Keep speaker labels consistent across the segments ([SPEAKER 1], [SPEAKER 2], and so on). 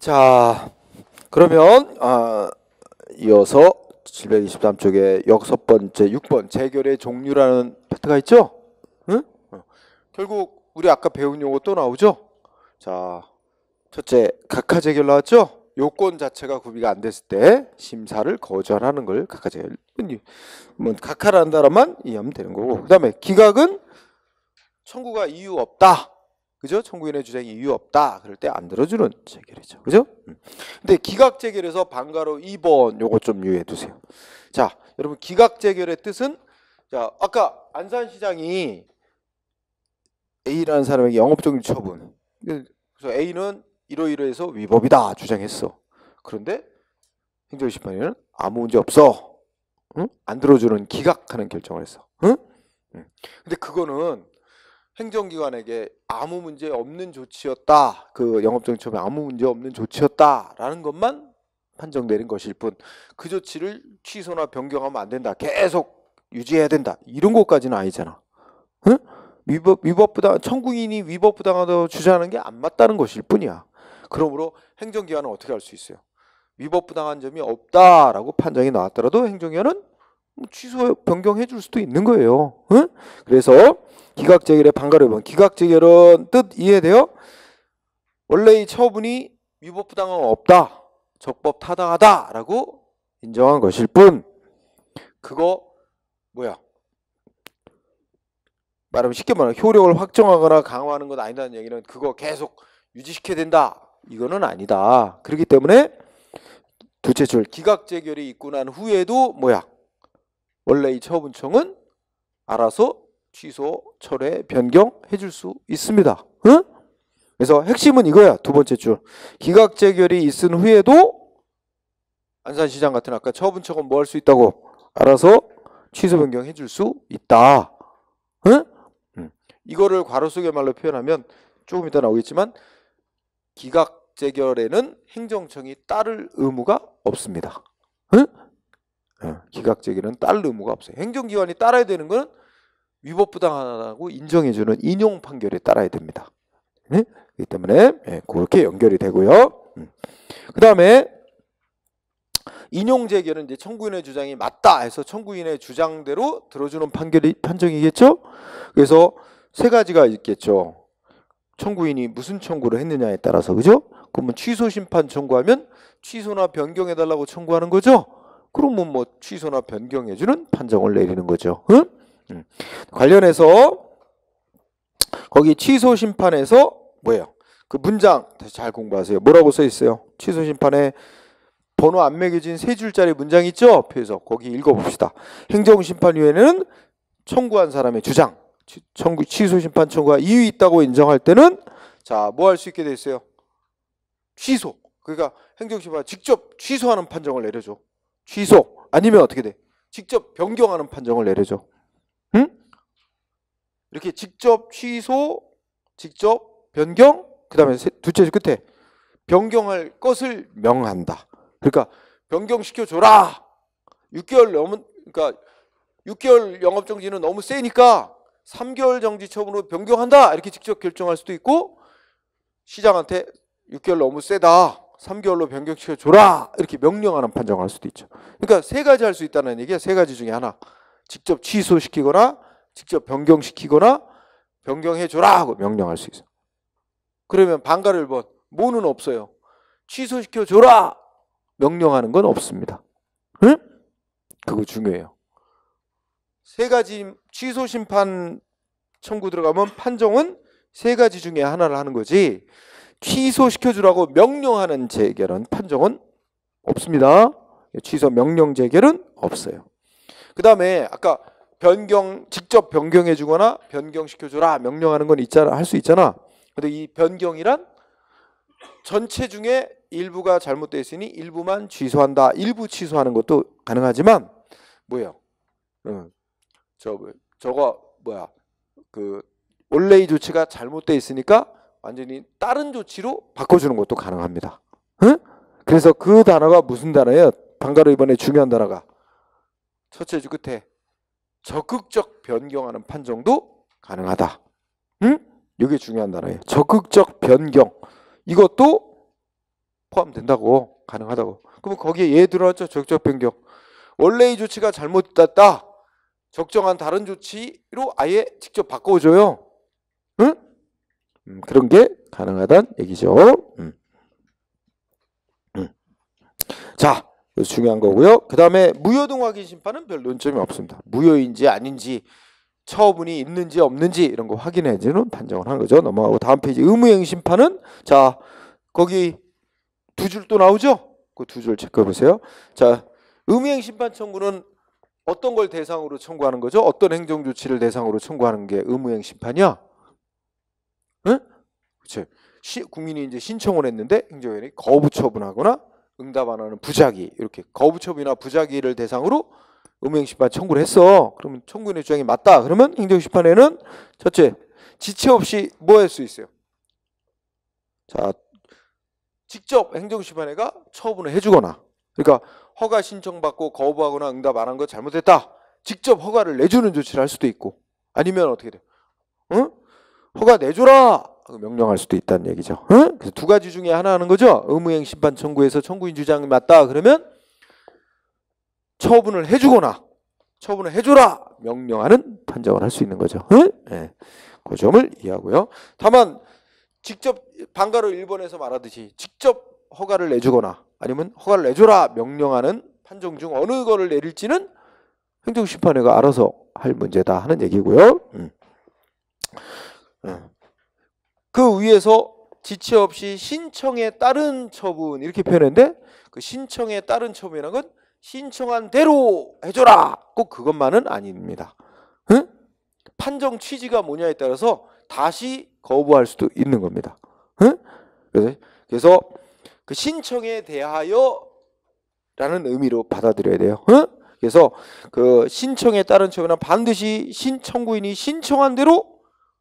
[SPEAKER 1] 자, 그러면 이어서 723쪽에 6번째 6번 재결의 종류라는 파트가 있죠? 응? 결국 우리 아까 배운 용어 또 나오죠? 자, 첫째 각하 재결 나왔죠? 요건 자체가 구비가 안 됐을 때 심사를 거절하는 걸 각하 재결. 뭐 각하라는 단어만 이해하면 되는 거고. 그다음에 기각은 청구가 이유 없다. 그죠? 청구인의 주장이 이유 없다. 그럴 때 안 들어주는 재결이죠. 그죠? 근데 기각 재결에서 방가로 2번 요거 좀 유의해 두세요. 자, 여러분 기각 재결의 뜻은 자, 아까 안산시장이 A라는 사람에게 영업정지 처분. 그래서 A는 이러이러해서 위법이다 주장했어. 그런데 행정심판위는 아무 문제 없어. 응? 안 들어주는 기각하는 결정을 했어. 응? 근데 그거는 행정기관에게 아무 문제 없는 조치였다. 그 영업정지 처분에 아무 문제 없는 조치였다라는 것만 판정 내린 것일 뿐 그 조치를 취소나 변경하면 안 된다. 계속 유지해야 된다. 이런 것까지는 아니잖아. 응? 위법부당 청구인이 위법부당하다고 주장하는 게 안 맞다는 것일 뿐이야. 그러므로 행정기관은 어떻게 할 수 있어요? 위법부당한 점이 없다라고 판정이 나왔더라도 행정기관은 취소 변경해 줄 수도 있는 거예요. 응? 그래서 기각재결의 방가로 1번 기각재결은 뜻 이해돼요? 원래 이 처분이 위법부당함은 없다. 적법 타당하다라고 인정한 것일 뿐 그거 뭐야? 말하면 쉽게 말하면 효력을 확정하거나 강화하는 건 아니다는 얘기는 그거 계속 유지시켜야 된다. 이거는 아니다. 그렇기 때문에 두째 줄 기각재결이 있고 난 후에도 뭐야? 원래 이 처분청은 알아서 취소, 철회, 변경해 줄 수 있습니다. 응? 그래서 핵심은 이거야. 두 번째 줄. 기각재결이 있은 후에도 안산시장 같은 아까 처분청은 뭐 할 수 있다고? 알아서 취소, 변경해 줄 수 있다. 응? 이거를 괄호 속의 말로 표현하면 조금 이따 나오겠지만 기각재결에는 행정청이 따를 의무가 없습니다. 응? 기각재결은 따를 의무가 없어요. 행정기관이 따라야 되는 건 위법부당하다고 인정해주는 인용 판결에 따라야 됩니다. 네? 그렇기 때문에 그렇게 연결이 되고요. 그 다음에 인용 재결은 이제 청구인의 주장이 맞다 해서 청구인의 주장대로 들어주는 판정이겠죠. 그래서 세 가지가 있겠죠. 청구인이 무슨 청구를 했느냐에 따라서 그죠? 그러면 취소 심판 청구하면 취소나 변경해달라고 청구하는 거죠. 그러면 뭐 취소나 변경해주는 판정을 내리는 거죠. 응? 관련해서 거기 취소 심판에서 뭐예요? 그 문장 다시 잘 공부하세요. 뭐라고 써 있어요? 취소 심판에 번호 안 매겨진 세 줄짜리 문장 있죠? 표에서 거기 읽어봅시다. 행정심판위원회는 청구한 사람의 주장, 취소 심판 청구가 이유 있다고 인정할 때는 자, 뭐 할 수 있게 돼 있어요? 취소. 그러니까 행정심판 직접 취소하는 판정을 내려줘. 취소 아니면 어떻게 돼? 직접 변경하는 판정을 내려줘. 응? 이렇게 직접 취소, 직접 변경, 그 다음에 둘째 줄 끝에 변경할 것을 명한다. 그러니까 변경시켜줘라. 6개월 넘은 그러니까 6개월 영업정지는 너무 세니까 3개월 정지 처분으로 변경한다. 이렇게 직접 결정할 수도 있고 시장한테 6개월 너무 세다. 3개월로 변경시켜줘라. 이렇게 명령하는 판정을 할 수도 있죠. 그러니까 세 가지 할 수 있다는 얘기야. 세 가지 중에 하나. 직접 취소시키거나 직접 변경시키거나 변경해줘라 하고 명령할 수 있어. 그러면 방가를 뭐는 없어요. 취소시켜줘라 명령하는 건 없습니다. 응? 그거 중요해요. 세 가지 취소 심판 청구 들어가면 판정은 세 가지 중에 하나를 하는 거지 취소시켜주라고 명령하는 재결은 판정은 없습니다. 취소 명령 재결은 없어요. 그 다음에 아까 직접 변경해 주거나 변경시켜줘라 명령하는 건 있잖아, 할 수 있잖아. 근데 이 변경이란 전체 중에 일부가 잘못되어 있으니 일부만 취소한다. 일부 취소하는 것도 가능하지만 뭐예요? 저거 뭐야? 그 원래의 조치가 잘못되어 있으니까 완전히 다른 조치로 바꿔주는 것도 가능합니다. 응? 그래서 그 단어가 무슨 단어예요? 방가로 이번에 중요한 단어가 첫째 줄 끝에 적극적 변경하는 판정도 가능하다. 응? 이게 중요한 단어예요. 적극적 변경. 이것도 포함된다고, 가능하다고. 그러면 거기에 얘 들어왔죠. 적적 변경. 원래의 조치가 잘못됐다. 적정한 다른 조치로 아예 직접 바꿔줘요. 응? 그런 게 가능하다는 얘기죠. 자, 그래서 중요한 거고요. 그 다음에 무효 등 확인 심판은 별 논점이 없습니다. 무효인지 아닌지, 처분이 있는지 없는지 이런 거 확인해주는 판정을 하는 거죠. 넘어가고 다음 페이지 의무행 심판은, 자, 거기 두 줄 또 나오죠? 그 두 줄 체크해 보세요. 자, 의무행 심판 청구는 어떤 걸 대상으로 청구하는 거죠? 어떤 행정 조치를 대상으로 청구하는 게 의무행 심판이야? 응? 그렇죠. 국민이 이제 신청을 했는데 행정위원회가 거부 처분하거나 응답 안 하는 부작위, 이렇게 거부 처분이나 부작위를 대상으로 의무행 심판 청구를 했어. 그러면 청구인의 주장이 맞다. 그러면 행정 심판에는 첫째, 지체 없이 뭐 할 수 있어요? 자, 직접 행정심판회가 처분을 해주거나, 그러니까 허가 신청받고 거부하거나 응답 안 한 거 잘못했다. 직접 허가를 내주는 조치를 할 수도 있고, 아니면 어떻게 돼? 응? 허가 내줘라! 명령할 수도 있다는 얘기죠. 응? 그래서 두 가지 중에 하나 하는 거죠. 의무행 심판 청구에서 청구인 주장이 맞다. 그러면 처분을 해주거나 처분을 해줘라! 명령하는 판정을 할 수 있는 거죠. 응? 네. 그 점을 이해하고요. 다만 직접 방가로 1번에서 말하듯이 직접 허가를 내주거나 아니면 허가를 내줘라 명령하는 판정 중 어느 거를 내릴지는 행정심판회가 알아서 할 문제다 하는 얘기고요. 그 위에서 지체 없이 신청에 따른 처분 이렇게 표현했는데, 그 신청에 따른 처분이라는 건 신청한 대로 해줘라, 꼭 그것만은 아닙니다. 응? 판정 취지가 뭐냐에 따라서 다시 거부할 수도 있는 겁니다. 응? 그래서 그 신청에 대하여 라는 의미로 받아들여야 돼요. 응? 그래서 그 신청에 따른 처분은 반드시 청구인이 신청한 대로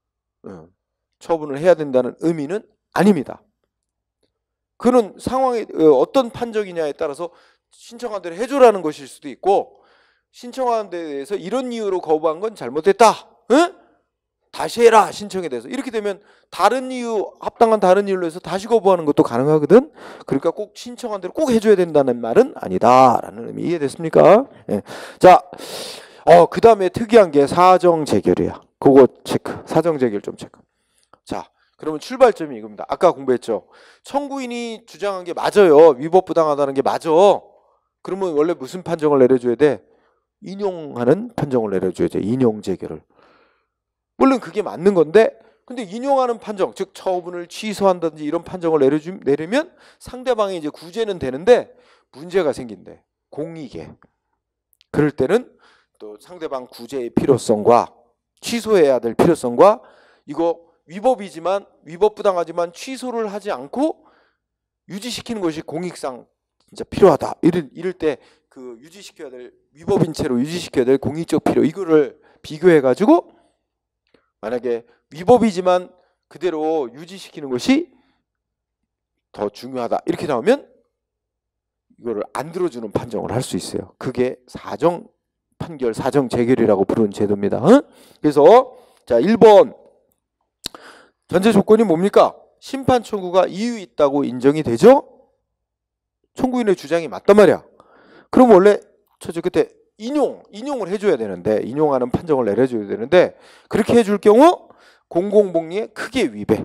[SPEAKER 1] 처분을 해야 된다는 의미는 아닙니다. 그는 상황이 어떤 판정이냐에 따라서 신청한 대로 해줘라는 것일 수도 있고, 신청한 데 대해서 이런 이유로 거부한 건 잘못됐다. 응? 다시 해라 신청에 대해서. 이렇게 되면 다른 이유, 합당한 다른 이유로 해서 다시 거부하는 것도 가능하거든. 그러니까 꼭 신청한 대로 꼭 해줘야 된다는 말은 아니다라는 의미. 이해됐습니까? 예. 자, 그 다음에 특이한 게 사정재결이야. 그거 체크. 사정재결 좀 체크. 자, 그러면 출발점이 이겁니다. 아까 공부했죠. 청구인이 주장한 게 맞아요. 위법부당하다는 게 맞아. 그러면 원래 무슨 판정을 내려줘야 돼? 인용하는 판정을 내려줘야 돼. 인용재결을. 물론 그게 맞는 건데, 근데 인용하는 판정, 즉 처분을 취소한다든지 이런 판정을 내리면 상대방이 이제 구제는 되는데 문제가 생긴대. 공익에. 그럴 때는 또 상대방 구제의 필요성과 취소해야 될 필요성과, 이거 위법이지만 위법부당하지만 취소를 하지 않고 유지시키는 것이 공익상 진짜 필요하다. 이럴 때 그 유지시켜야 될, 위법인 채로 유지시켜야 될 공익적 필요, 이거를 비교해 가지고 만약에 위법이지만 그대로 유지시키는 것이 더 중요하다 이렇게 나오면 이거를 안 들어주는 판정을 할 수 있어요. 그게 사정 판결, 사정 재결이라고 부르는 제도입니다. 그래서 자, 1번 전제 조건이 뭡니까? 심판 청구가 이유 있다고 인정이 되죠? 청구인의 주장이 맞단 말이야. 그럼 원래 저 그때 인용을 해줘야 되는데, 인용하는 판정을 내려줘야 되는데, 그렇게 해줄 경우 공공복리에 크게 위배.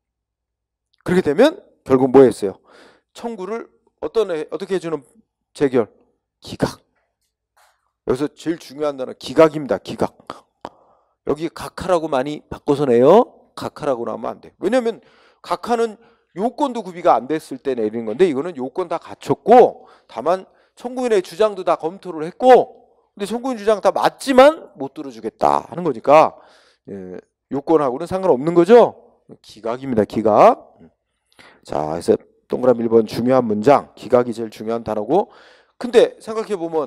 [SPEAKER 1] 그렇게 되면 결국 뭐 했어요? 청구를 어떻게 해주는 재결? 기각. 여기서 제일 중요한 단어 기각입니다. 기각. 여기 각하라고 많이 바꿔서 내요. 각하라고 나오면 안 돼. 왜냐면 각하는 요건도 구비가 안 됐을 때 내리는 건데, 이거는 요건 다 갖췄고 다만 청구인의 주장도 다 검토를 했고, 근데 청구인 주장 다 맞지만 못 들어주겠다 하는 거니까 요건하고는 상관없는 거죠. 기각입니다. 기각. 자, 그래서 동그라미 1번 중요한 문장, 기각이 제일 중요한 단어고, 근데 생각해보면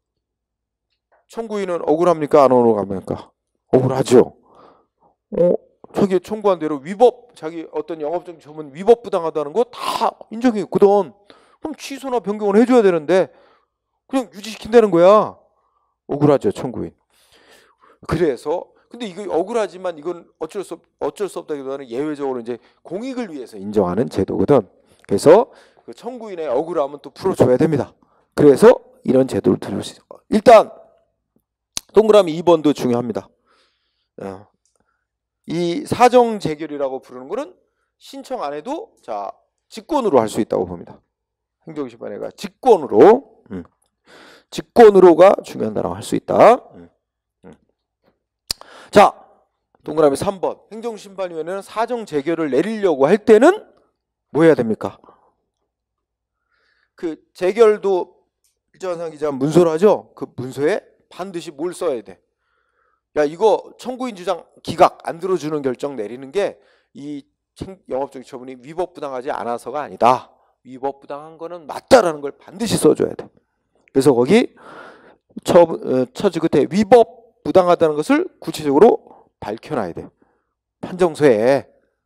[SPEAKER 1] 청구인은 억울합니까? 안 억울합니까? 억울하죠. 저기 청구한 대로 위법, 자기 어떤 영업적 처분 위법부당하다는 거 다 인정했거든. 그럼 취소나 변경을 해줘야 되는데 그냥 유지시킨다는 거야. 억울하죠, 청구인. 그래서 근데 이거 억울하지만 이건 어쩔 수 없다기보다는 예외적으로 이제 공익을 위해서 인정하는 제도거든. 그래서 그 청구인의 억울함은 또 풀어줘야 됩니다. 그래서 이런 제도를 들을 수 있어요. 일단 동그라미 2번도 중요합니다. 이 사정재결이라고 부르는 거는 신청 안 해도 자 직권으로 할 수 있다고 봅니다. 행정심판회가 직권으로가 중요한 단어가 할 수 있다. 자, 동그라미 3번. 행정심판위원회는 사정재결을 내리려고 할 때는 뭐 해야 됩니까? 그 재결도 일정한 기자 문서로 하죠. 그 문서에 반드시 뭘 써야 돼? 야, 이거 청구인 주장 기각 안 들어주는 결정 내리는 게 이 영업정지 처분이 위법부당하지 않아서가 아니다. 위법부당한 거는 맞다라는 걸 반드시 써줘야 돼. 그래서 거기 처지 끝에 위법부당하다는 것을 구체적으로 밝혀놔야 돼. 판정서에.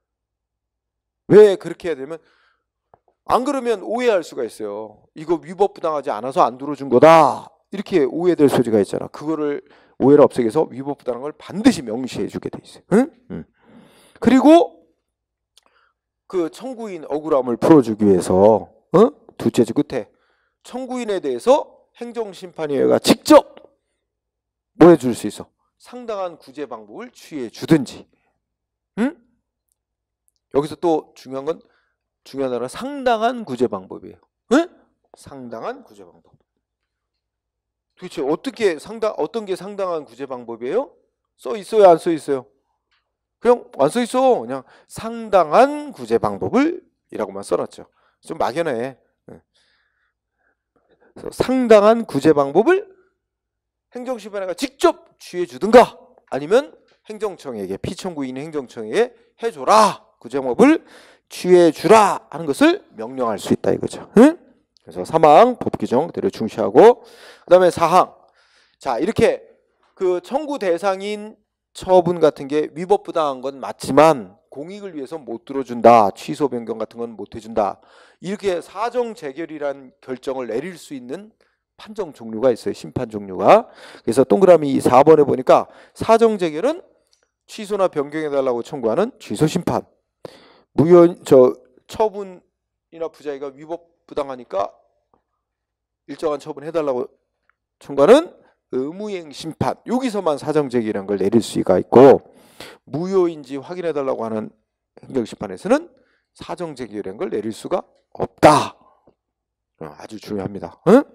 [SPEAKER 1] 왜 그렇게 해야 되면 안 그러면 오해할 수가 있어요. 이거 위법부당하지 않아서 안 들어준 거다. 이렇게 오해될 소지가 있잖아. 그거를 오해를 없애기 위해서 위법부당한 걸 반드시 명시해 주게 돼 있어요. 응? 그리고 그 청구인 억울함을 풀어주기 위해서 둘째 줄 끝에 청구인에 대해서 행정심판위원회가 직접 뭐 해줄 수 있어? 상당한 구제 방법을 취해 주든지. 응? 여기서 또 중요한 단어는 상당한 구제 방법이에요. 응? 상당한 구제 방법. 도대체 어떤 게 상당한 구제 방법이에요? 써 있어요, 안 써 있어요? 그냥 안 써 있어. 그냥 상당한 구제 방법을 이라고만 써놨죠. 좀 막연해. 그래서 상당한 구제 방법을 행정심판회가 직접 취해 주든가 아니면 행정청에게 피청구인 행정청에게 해줘라. 구제 방법을 취해 주라 하는 것을 명령할 수 있다 이거죠. 응? 그래서 3항 법 규정 그대로 중시하고 그 다음에 4항 자 이렇게 그 청구 대상인 처분 같은 게 위법부당한 건 맞지만 공익을 위해서 못 들어준다. 취소 변경 같은 건 못 해준다. 이렇게 사정재결이란 결정을 내릴 수 있는 판정 종류가 있어요. 심판 종류가. 그래서 동그라미 4번에 보니까 사정재결은 취소나 변경해달라고 청구하는 취소심판. 처분이나 부자이가 위법부당하니까 일정한 처분해달라고 청구하는 의무이행 심판. 여기서만 사정재결이라는 걸 내릴 수가 있고 무효인지 확인해달라고 하는 행정심판에서는 사정재결이라는 걸 내릴 수가 없다. 아주 중요합니다. 응?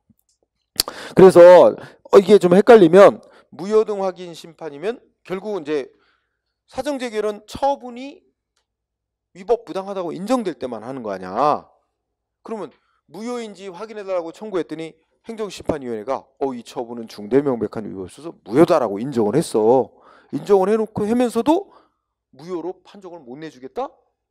[SPEAKER 1] 그래서 이게 좀 헷갈리면 무효등 확인 심판이면 결국 이제 사정재결은 처분이 위법부당하다고 인정될 때만 하는 거 아니야. 그러면 무효인지 확인해달라고 청구했더니 행정심판위원회가 이 처분은 중대명백한 위법이 있어서 무효다라고 인정을 했어. 인정을 해놓고 하면서도 무효로 판정을 못 내주겠다?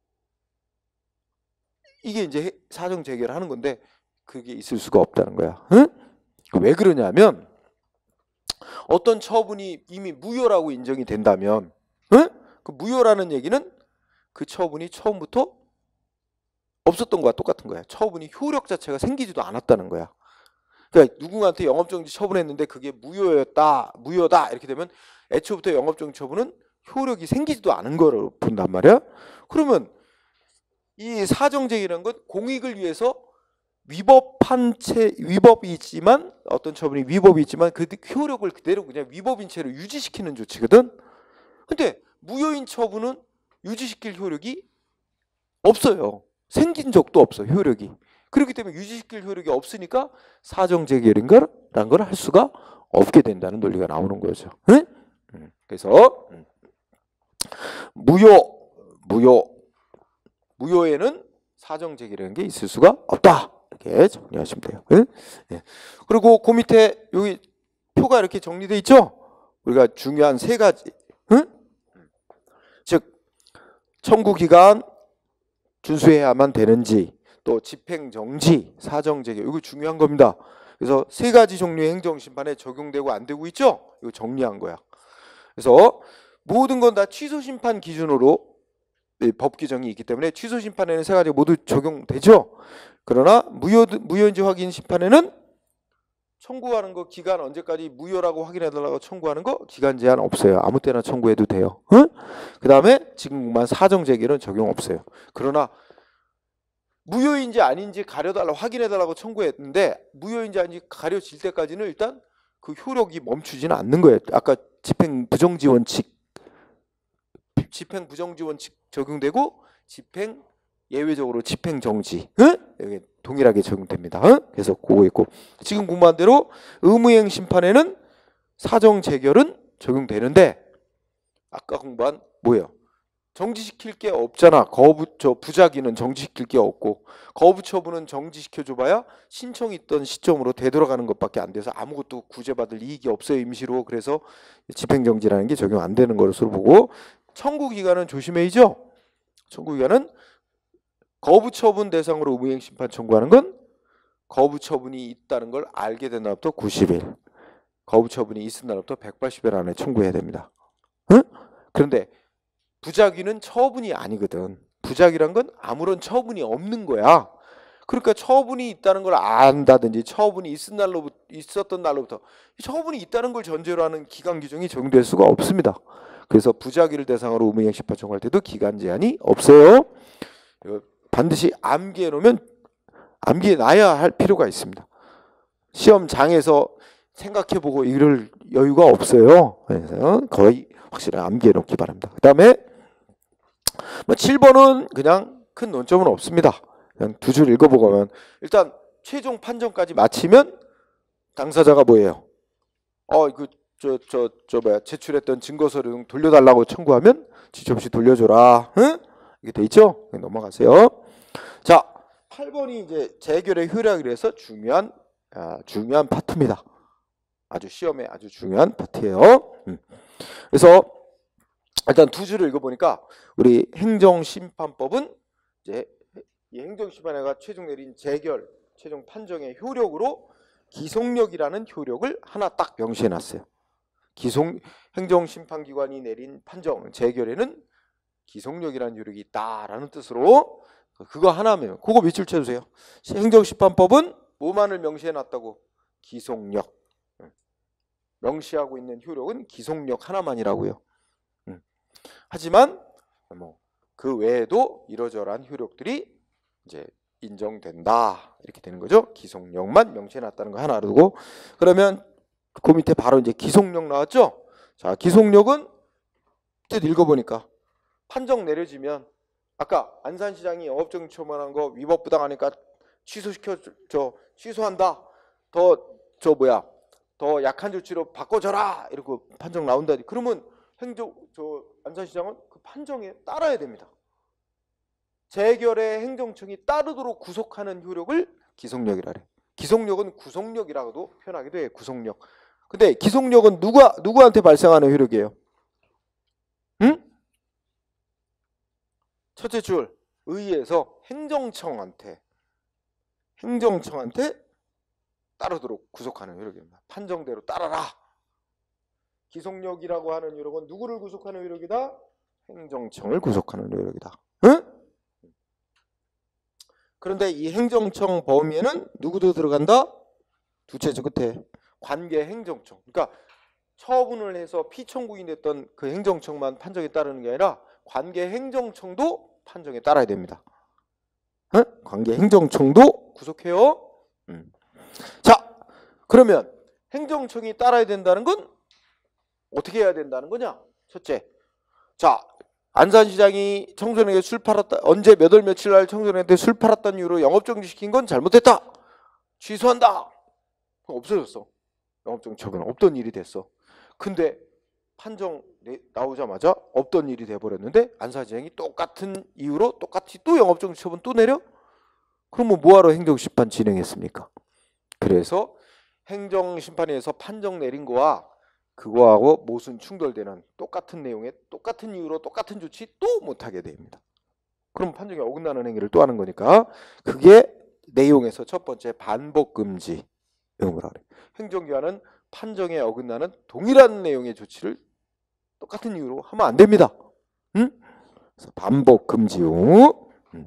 [SPEAKER 1] 이게 이제 사정재결하는 건데 그게 있을 수가 없다는 거야. 응? 왜 그러냐면 어떤 처분이 이미 무효라고 인정이 된다면 응? 그 무효라는 얘기는 그 처분이 처음부터 없었던 거와 똑같은 거야. 처분이 효력 자체가 생기지도 않았다는 거야. 그러니까 누군가한테 영업정지 처분했는데 그게 무효다 이렇게 되면 애초부터 영업정지 처분은 효력이 생기지도 않은 거로 본단 말이야. 그러면 이 사정재결이라는 건 공익을 위해서 위법이 있지만 어떤 처분이 위법이 있지만 그 효력을 그대로 그냥 위법인 채로 유지시키는 조치거든. 근데 무효인 처분은 유지시킬 효력이 없어요. 생긴 적도 없어 효력이. 그렇기 때문에 유지시킬 효력이 없으니까 사정재결인가라는 걸 할 수가 없게 된다는 논리가 나오는 거죠. 응? 그래서 무효에는 사정재결이라는 게 있을 수가 없다. 이렇게 정리하시면 돼요. 응? 네. 그리고 그 밑에 여기 표가 이렇게 정리되어 있죠. 우리가 중요한 세 가지. 응? 즉 청구기간 준수해야만 되는지 또 집행정지, 사정재결 이거 중요한 겁니다. 그래서 세 가지 종류의 행정심판에 적용되고 안 되고 있죠. 이거 정리한 거야. 그래서 모든 건 다 취소심판 기준으로 법 규정이 있기 때문에 취소심판에는 세 가지가 모두 적용되죠. 그러나 무효인지 확인 심판에는 청구하는 거 기간 언제까지 무효라고 확인해달라고 청구하는 거 기간 제한 없어요. 아무 때나 청구해도 돼요. 응? 그 다음에 지금 공부한 사정재결은 적용 없어요. 그러나 무효인지 아닌지 가려달라고 확인해달라고 청구했는데 무효인지 아닌지 가려질 때까지는 일단 그 효력이 멈추지는 않는 거예요. 아까 집행 부정지 원칙 적용되고 집행 예외적으로 집행 정지 여기 동일하게 적용됩니다. 그래서 그거 있고 지금 공부한 대로 의무이행 심판에는 사정 재결은 적용되는데 아까 공부한 뭐예요? 정지시킬 게 없잖아. 부작위는 정지시킬 게 없고 거부 처분은 정지시켜줘봐야 신청이 있던 시점으로 되돌아가는 것밖에 안 돼서 아무것도 구제받을 이익이 없어요. 임시로. 그래서 집행정지라는 게 적용 안 되는 것으로 보고 청구기간은 조심해야죠. 청구기간은 거부처분 대상으로 의무이행 심판 청구하는 건 거부처분이 있다는 걸 알게 된 날부터 90일 거부처분이 있은 날부터 180일 안에 청구해야 됩니다. 응? 그런데 부작위는 처분이 아니거든. 부작위란 건 아무런 처분이 없는 거야. 그러니까 처분이 있다는 걸 안다든지 처분이 있었던 날로부터 처분이 있다는 걸 전제로 하는 기간 규정이 적용될 수가 없습니다. 그래서 부작위를 대상으로 의무이행 심판 청구할 때도 기간 제한이 없어요. 반드시 암기해 놓으면 암기해 놔야 할 필요가 있습니다. 시험장에서 생각해보고 이럴 여유가 없어요. 그래서 거의 확실히 암기해 놓기 바랍니다. 그 다음에 7번은 그냥 큰 논점은 없습니다. 그냥 두 줄 읽어보고 하면 일단 최종 판정까지 마치면 당사자가 뭐예요? 제출했던 증거서류 등 돌려달라고 청구하면 지체 없이 돌려줘라. 응? 이게 돼 있죠? 넘어가세요. 자, 8번이 이제 재결의 효력이라서 중요한 파트입니다. 아주 시험에 아주 중요한 파트예요. 그래서 일단 두 줄을 읽어보니까 우리 행정심판법은 이제 이 행정심판회가 최종 내린 재결, 최종 판정의 효력으로 기속력이라는 효력을 하나 딱 명시해놨어요. 행정심판기관이 내린 판정, 재결에는 기속력이라는 효력이 있다라는 뜻으로 그거 하나면 그거 밑줄 쳐주세요. 행정심판법은 뭐만을 명시해놨다고? 기속력. 명시하고 있는 효력은 기속력 하나만이라고요. 하지만 그 외에도 이러저러한 효력들이 이제 인정된다 이렇게 되는 거죠. 기속력만 명시해놨다는 거 하나 두고 그러면 그 밑에 바로 이제 기속력 나왔죠. 자, 기속력은 뜻 읽어보니까 판정 내려지면 아까 안산시장이 영업정지 처분한 거 위법부당하니까 취소한다. 더 약한 조치로 바꿔줘라 이러고 판정 나온다. 그러면 안산시장은 그 판정에 따라야 됩니다. 재결의 행정청이 따르도록 구속하는 효력을 기속력이라 그래. 기속력은 구속력이라고도 표현하기도 해요. 구속력. 근데 기속력은 누구한테 발생하는 효력이에요? 응? 첫째 줄 의회에서 행정청한테 따르도록 구속하는 효력입니다. 판정대로 따라라. 기속력이라고 하는 효력은 누구를 구속하는 효력이다? 행정청을 구속하는 효력이다. 응? 그런데 이 행정청 범위에는 누구도 들어간다? 두째 줄 끝에 관계 행정청. 그러니까 처분을 해서 피청구인이 됐던 그 행정청만 판정에 따르는 게 아니라 관계 행정청도 판정에 따라야 됩니다. 응? 관계 행정청도 구속해요. 자, 그러면 행정청이 따라야 된다는 건 어떻게 해야 된다는 거냐? 첫째, 자, 안산시장이 청소년에게 술 팔았다. 언제 몇 월 며칠 날 청소년한테 술 팔았다는 이유로 영업정지 시킨 건 잘못됐다. 취소한다. 없어졌어. 영업정지 처분 없던 일이 됐어. 근데 판정 나오자마자 없던 일이 돼버렸는데 안산시장이 똑같은 이유로 똑같이 또 영업정지 처분 또 내려? 그러면 뭐하러 행정심판 진행했습니까? 그래서 행정심판에서 판정 내린 거와 그거하고 모순 충돌되는 똑같은 내용에 똑같은 이유로 똑같은 조치 또 못하게 됩니다. 그럼 판정에 어긋나는 행위를 또 하는 거니까 그게 내용에서 첫 번째 반복금지 내용을 하래. 행정기관은 판정에 어긋나는 동일한 내용의 조치를 똑같은 이유로 하면 안 됩니다. 응? 그래서 반복금지용.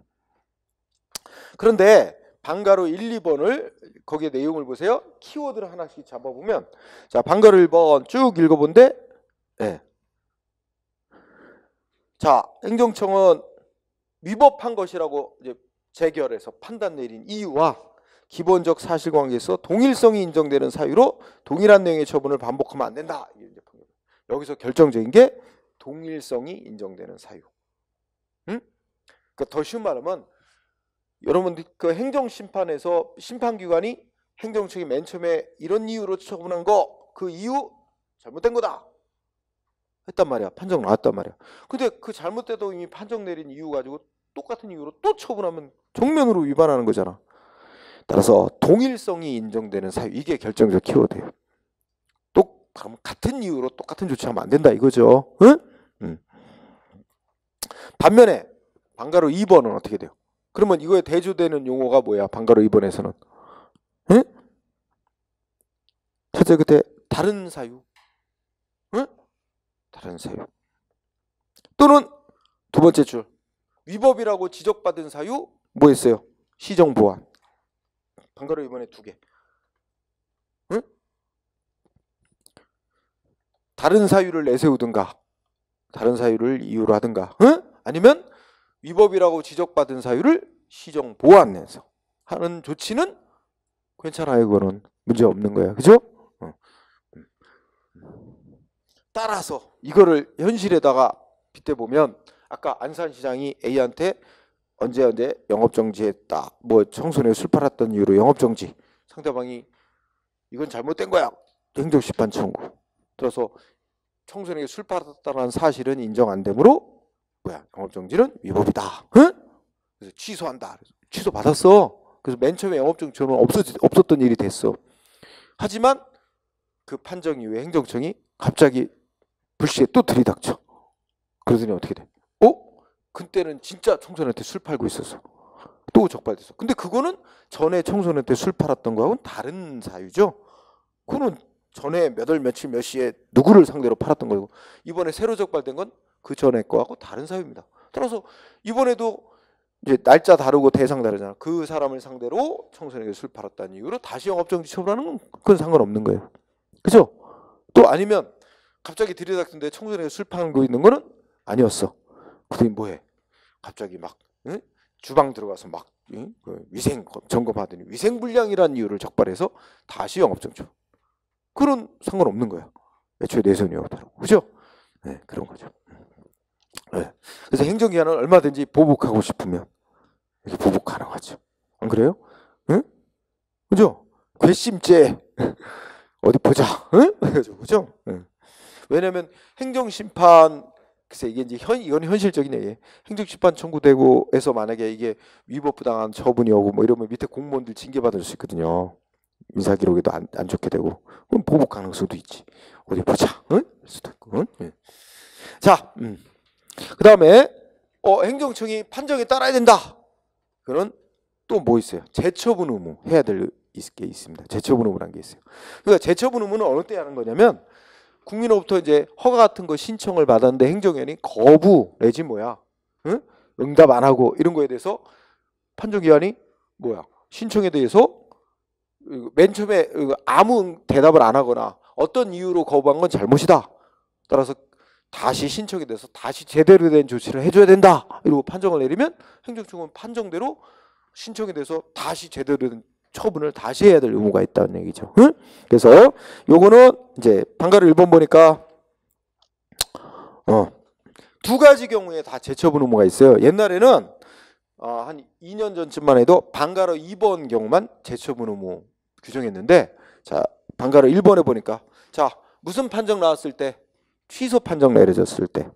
[SPEAKER 1] 그런데 방가로 1, 2번을 거기에 내용을 보세요. 키워드를 하나씩 잡아보면 자, 방가로 1번 쭉 읽어본데 네. 자, 행정청은 위법한 것이라고 이제 재결에서 판단 내린 이유와 기본적 사실관계에서 동일성이 인정되는 사유로 동일한 내용의 처분을 반복하면 안 된다. 여기서 결정적인 게 동일성이 인정되는 사유. 응? 그러니까 더 쉬운 말하면 여러분들 그 행정심판에서 심판기관이 행정청이 맨 처음에 이런 이유로 처분한 거 그 이유 잘못된 거다 했단 말이야. 판정 나왔단 말이야. 근데 그 잘못돼도 이미 판정 내린 이유 가지고 똑같은 이유로 또 처분하면 정면으로 위반하는 거잖아. 따라서 동일성이 인정되는 사유, 이게 결정적 키워드예요. 그럼 같은 이유로 똑같은 조치하면 안 된다 이거죠. 응? 반면에 방가로 2번은 어떻게 돼요? 그러면 이거에 대조되는 용어가 뭐야? 방가로 2번에서는 응? 첫째 끝에 다른 사유, 응? 다른 사유. 또는 두 번째 줄 위법이라고 지적받은 사유 뭐 했어요? 시정보완. 방가로 2번에 두 개. 응? 다른 사유를 내세우든가 다른 사유를 이유로 하든가, 응? 아니면 위법이라고 지적받은 사유를 시정보완해서 하는 조치는 괜찮아요. 그거는 문제 없는 거야. 그죠? 따라서 이거를 현실에다가 빗대보면 아까 안산시장이 A한테 언제 영업정지했다, 뭐 청소년이 술 팔았던 이유로 영업정지, 상대방이 이건 잘못된 거야, 행정심판 청구 들어서 청소년에게 술 팔았다는 사실은 인정 안 되므로 뭐야, 영업정지는 위법이다. 응? 그래서 취소한다. 취소 받았어. 그래서 맨 처음에 영업정지는 없었던 일이 됐어. 하지만 그 판정 이후에 행정청이 갑자기 불시에 또 들이닥쳐. 그러더니 어떻게 돼? 그때는 진짜 청소년한테 술 팔고 있었어. 또 적발됐어. 근데 그거는 전에 청소년한테 술 팔았던 거하고는 다른 사유죠. 그거는 전에 몇 월 며칠 몇 시에 누구를 상대로 팔았던 거고, 이번에 새로 적발된 건 그 전에 거하고 다른 사유입니다. 따라서 이번에도 이제 날짜 다르고 대상 다르잖아. 그 사람을 상대로 청소년에게 술 팔았다는 이유로 다시 영업정지 처분하는 건 그건 상관없는 거예요. 그죠? 또 아니면 갑자기 들이닥쳤는데 청소년에게 술 팔고 있는 거는 아니었어. 그랬더니 뭐해? 갑자기 막 응? 주방 들어가서 막 응? 그 위생 점검하더니 위생불량이라는 이유를 적발해서 다시 영업정지. 그런 상관없는 거야. 애초에 내선이하고 다르고. 그죠? 네, 그런 거죠. 네. 그래서 행정기관은 얼마든지 보복하고 싶으면 이렇게 보복 가능하죠. 안 그래요? 응? 그죠? 괘씸죄 어디 보자. 응? 그죠? 응. 왜냐면 행정심판, 글쎄 이게 이제 이건 현실적인 얘기예요. 행정심판 청구되고에서 만약에 이게 위법부당한 처분이 오고 뭐 이러면 밑에 공무원들 징계받을 수 있거든요. 인사기록에도 안 좋게 되고, 그럼 보복 가능성도 있지. 어디 보자. 응? 수도 있고. 응? 응. 자, 그 다음에 행정청이 판정에 따라야 된다. 그런 또 뭐 있어요? 재처분 의무 해야 될 게 있습니다. 재처분 의무라는 게 있어요. 그러니까 재처분 의무는 어느 때 하는 거냐면, 국민으로부터 이제 허가 같은 거 신청을 받았는데 행정위원이 거부 내지 뭐야, 응? 응답 안 하고 이런 거에 대해서 판정기관이 뭐야, 신청에 대해서 맨 처음에 아무 대답을 안 하거나 어떤 이유로 거부한 건 잘못이다. 따라서 다시 신청에 대해서 다시 제대로 된 조치를 해줘야 된다. 이러고 판정을 내리면 행정청은 판정대로 신청에 대해서 다시 제대로 된 처분을 다시 해야 될 의무가 있다는 얘기죠. 응? 그래서 요거는 이제 방가로 1번 보니까 두 가지 경우에 다 재처분 의무가 있어요. 옛날에는 한 2년 전쯤만 해도 방가로 2번 경우만 재처분 의무 규정했는데, 자 방가로 1번에 보니까 자 무슨 판정 나왔을 때, 취소 판정 내려졌을 때.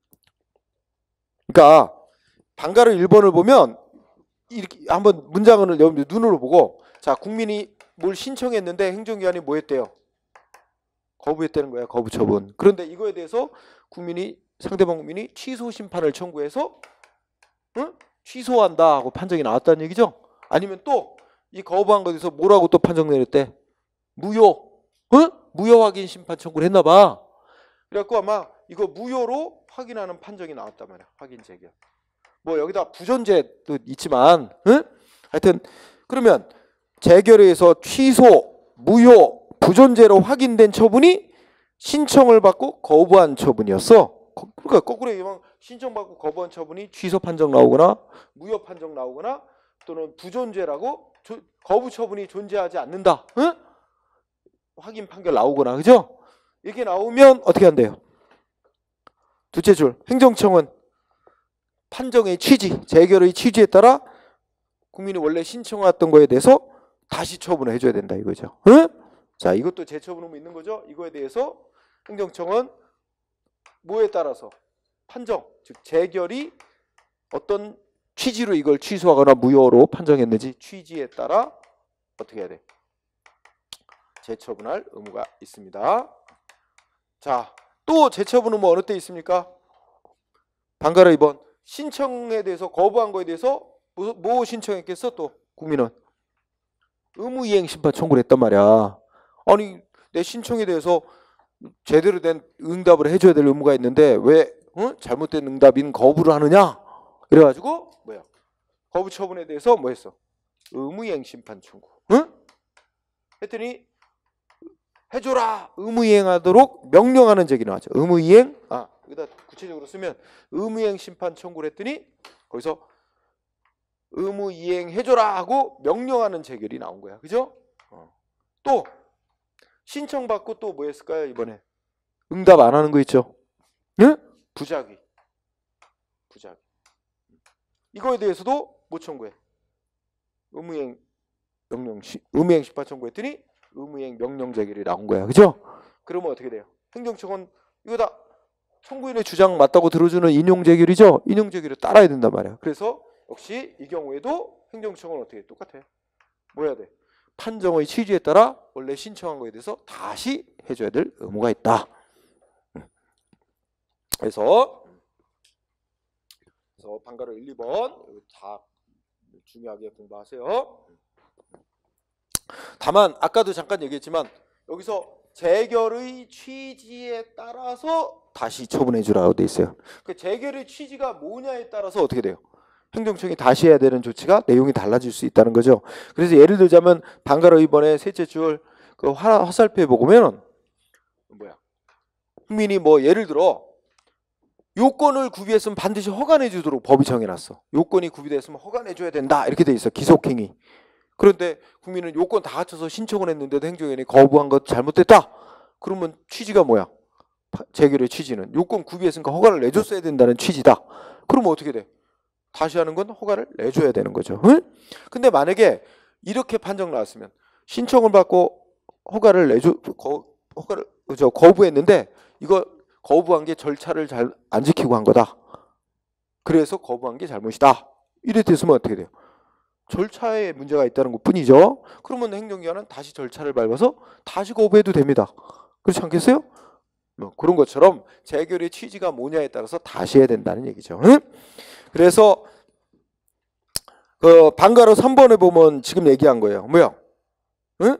[SPEAKER 1] 그러니까 방가로 1번을 보면 이렇게 한번 문장을 여러분들 눈으로 보고, 자 국민이 뭘 신청했는데 행정기관이 뭐 했대요? 거부했다는 거야. 거부 처분. 그런데 이거에 대해서 상대방 국민이 취소 심판을 청구해서 취소한다 하고 판정이 나왔다는 얘기죠. 아니면 또 이 거부한 것에 대해서 뭐라고 또 판정 내렸대? 무효. 무효 확인 심판 청구를 했나 봐. 그래갖고 아마 이거 무효로 확인하는 판정이 나왔단 말이야. 확인 재결. 뭐 여기다 부존재도 있지만, 하여튼 그러면 재결에 의해서 취소, 무효, 부존재로 확인된 처분이 신청을 받고 거부한 처분이었어. 그러니까 거꾸로 얘기하면 신청받고 거부한 처분이 취소 판정 나오거나 무효 판정 나오거나 또는 부존재라고 거부 처분이 존재하지 않는다. 응? 확인 판결 나오거나 그죠? 이렇게 나오면 어떻게 한대요? 둘째 줄 행정청은 판정의 취지, 재결의 취지에 따라 국민이 원래 신청했던 거에 대해서 다시 처분을 해줘야 된다 이거죠. 응? 자, 이것도 재처분 의무 있는 거죠. 이거에 대해서 행정청은 뭐에 따라서 판정, 즉 재결이 어떤 취지로 이걸 취소하거나 무효로 판정했는지 취지에 따라 어떻게 해야 돼? 재처분할 의무가 있습니다. 자, 또 재처분 의무 어느 때 있습니까? 방가로 2번 신청에 대해서 거부한 거에 대해서 뭐 신청했겠어? 또 국민은 의무이행 심판 청구를 했단 말이야. 아니 내 신청에 대해서 제대로 된 응답을 해줘야 될 의무가 있는데 왜 잘못된 응답인 거부를 하느냐? 이래가지고 뭐야? 거부 처분에 대해서 뭐 했어? 의무이행 심판 청구. 응? 했더니 해줘라 의무이행하도록 명령하는 제기 나왔죠. 의무이행 여기다 구체적으로 쓰면 의무이행 심판 청구를 했더니 거기서 의무이행 해줘라 하고 명령하는 재결이 나온 거야. 그죠? 또 신청받고 또 뭐 했을까요? 이번에 응답 안 하는 거 있죠? 응? 부작위. 이거에 대해서도 뭐 청구해? 의무이행 심판 청구했더니 의무이행 명령 재결이 나온 거야. 그죠? 그러면 어떻게 돼요? 행정청은 이거 다 청구인의 주장 맞다고 들어주는 인용 재결이죠? 인용 재결을 따라야 된단 말이야. 그래서 역시 이 경우에도 행정청은 어떻게 해? 똑같아. 뭐 해야 돼? 판정의 취지에 따라 원래 신청한 거에 대해서 다시 해줘야 될 의무가 있다. 그래서 방가로 1, 2번 다 중요하게 공부하세요. 다만 아까도 잠깐 얘기했지만 여기서 재결의 취지에 따라서 다시 처분해 주라고 돼 있어요. 그 재결의 취지가 뭐냐에 따라서 어떻게 돼요? 행정청이 다시 해야 되는 조치가 내용이 달라질 수 있다는 거죠. 그래서 예를 들자면 방가로 2번의 셋째 줄 그 화살표에 보면 뭐야? 국민이 뭐 예를 들어 요건을 구비했으면 반드시 허가내 주도록 법이 정해놨어. 요건이 구비됐으면 허가내 줘야 된다 이렇게 돼 있어. 기속행위. 그런데 국민은 요건 다 갖춰서 신청을 했는데도 행정위원회가 거부한 것 잘못됐다. 그러면 취지가 뭐야? 재결의 취지는 요건 구비했으니까 허가를 내줬어야 된다는 취지다. 그러면 어떻게 돼? 다시 하는 건 허가를 내줘야 되는 거죠. 응? 근데 만약에 이렇게 판정 나왔으면 신청을 받고 허가를 거부했는데 이거 거부한 게 절차를 잘 안 지키고 한 거다. 그래서 거부한 게 잘못이다. 이랬으면 어떻게 돼요? 절차에 문제가 있다는 것 뿐이죠. 그러면 행정기관은 다시 절차를 밟아서 다시 거부해도 됩니다. 그렇지 않겠어요? 뭐 그런 것처럼 재결의 취지가 뭐냐에 따라서 다시 해야 된다는 얘기죠. 응? 그래서 그 방가로 3번에 보면 지금 얘기한 거예요. 뭐야? 응?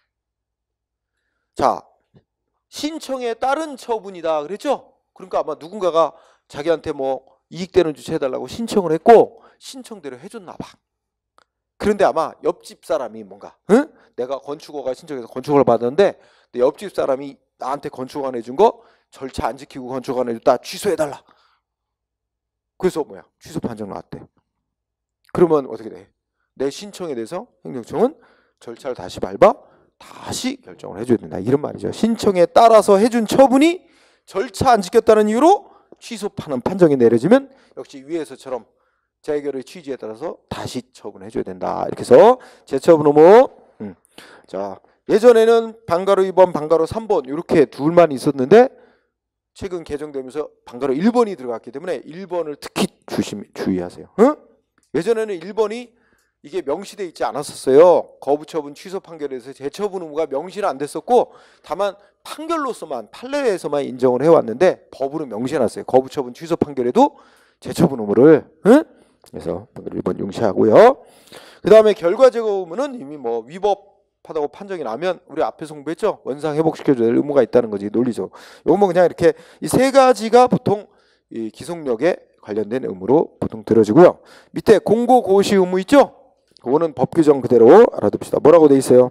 [SPEAKER 1] 자, 신청에 따른 처분이다 그랬죠? 그러니까 아마 누군가가 자기한테 뭐 이익되는 조치 해달라고 신청을 했고 신청대로 해줬나 봐. 그런데 아마 옆집 사람이 뭔가 내가 건축허가 신청해서 건축허를 받았는데 내 옆집 사람이 나한테 건축허가 내준 거 절차 안 지키고 건축허가 내줬다 취소해달라. 그래서 뭐야? 취소 판정 나왔대. 그러면 어떻게 돼? 내 신청에 대해서 행정청은 절차를 다시 밟아 다시 결정을 해줘야 된다. 이런 말이죠. 신청에 따라서 해준 처분이 절차 안 지켰다는 이유로 취소하는 판정이 내려지면 역시 위에서처럼 재결의 취지에 따라서 다시 처분해줘야 된다. 이렇게 해서 재처분 의무. 자, 예전에는 방가로 2번, 방가로 3번 이렇게 둘만 있었는데 최근 개정되면서 방가로 1번이 들어갔기 때문에 1번을 특히 주의하세요. 예전에는 1번이 이게 명시되어 있지 않았었어요. 거부처분 취소 판결에서 재처분 의무가 명시는 안 됐었고 다만 판결로서만 판례에서만 인정을 해왔는데 법으로 명시해놨어요. 거부처분 취소 판결에도 재처분 의무를. 그래서 1번 용시하고요. 그 다음에 결과제거 의무는 이미 뭐 위법하다고 판정이 나면 우리 앞에서 공부했죠. 원상 회복시켜줘야 될 의무가 있다는 거지. 논리죠. 요거 그냥 이렇게 이 세 가지가 보통 이 기속력에 관련된 의무로 보통 들어지고요. 밑에 공고 고시 의무 있죠. 그거는 법 규정 그대로 알아둡시다. 뭐라고 돼 있어요?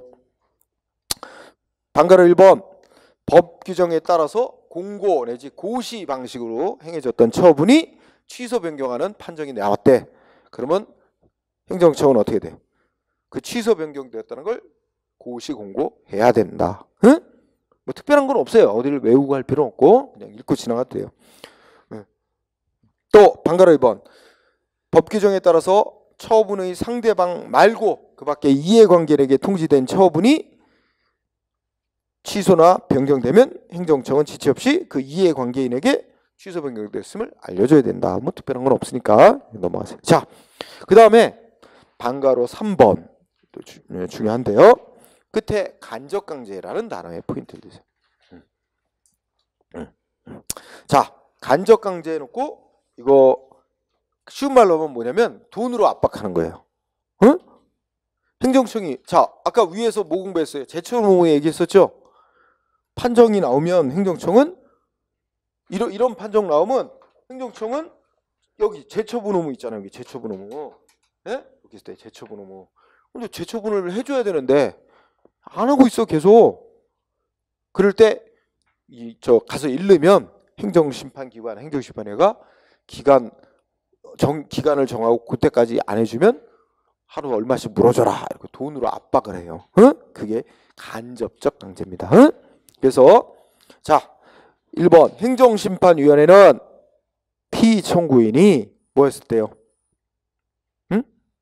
[SPEAKER 1] 방가로 1번 법 규정에 따라서 공고 내지 고시 방식으로 행해졌던 처분이 취소 변경하는 판정이 나왔대. 그러면 행정청은 어떻게 돼? 그 취소 변경되었다는 걸 고시 공고해야 된다. 응? 뭐 특별한 건 없어요. 어디를 외우고 할 필요 없고 그냥 읽고 지나가도 돼요. 응. 또 방가로 2번. 법 규정에 따라서 처분의 상대방 말고 그 밖에 이해관계에게 통지된 처분이 취소나 변경되면 행정청은 지체 없이 그 이해관계인에게 취소 변경됐음을 알려줘야 된다. 뭐 특별한 건 없으니까 넘어가세요. 자, 그 다음에 방가로 3번 또 중요한데요. 끝에 간접강제라는 단어에 포인트를 주세요. 자, 간접강제 해놓고 이거 쉬운 말로 하면 뭐냐면 돈으로 압박하는 거예요. 응? 행정청이 자 아까 위에서 뭐 공부했어요? 제초노무 얘기했었죠? 판정이 나오면 행정청은 이런 판정 나오면 행정청은 여기 제처분 의무 있잖아요. 여기 제처분 의무. 예? 여기 있을 때 제처분 의무. 근데 제처분을 해줘야 되는데 안 하고 있어 계속. 그럴 때 저 가서 잃으면 행정심판기관, 행정심판회가 기간을 정하고 그때까지 안 해주면 하루 얼마씩 물어줘라 이렇게 돈으로 압박을 해요. 응? 그게 간접적 강제입니다. 응? 그래서 자 1번 행정심판위원회는 피청구인이 뭐 했을 때요? 응?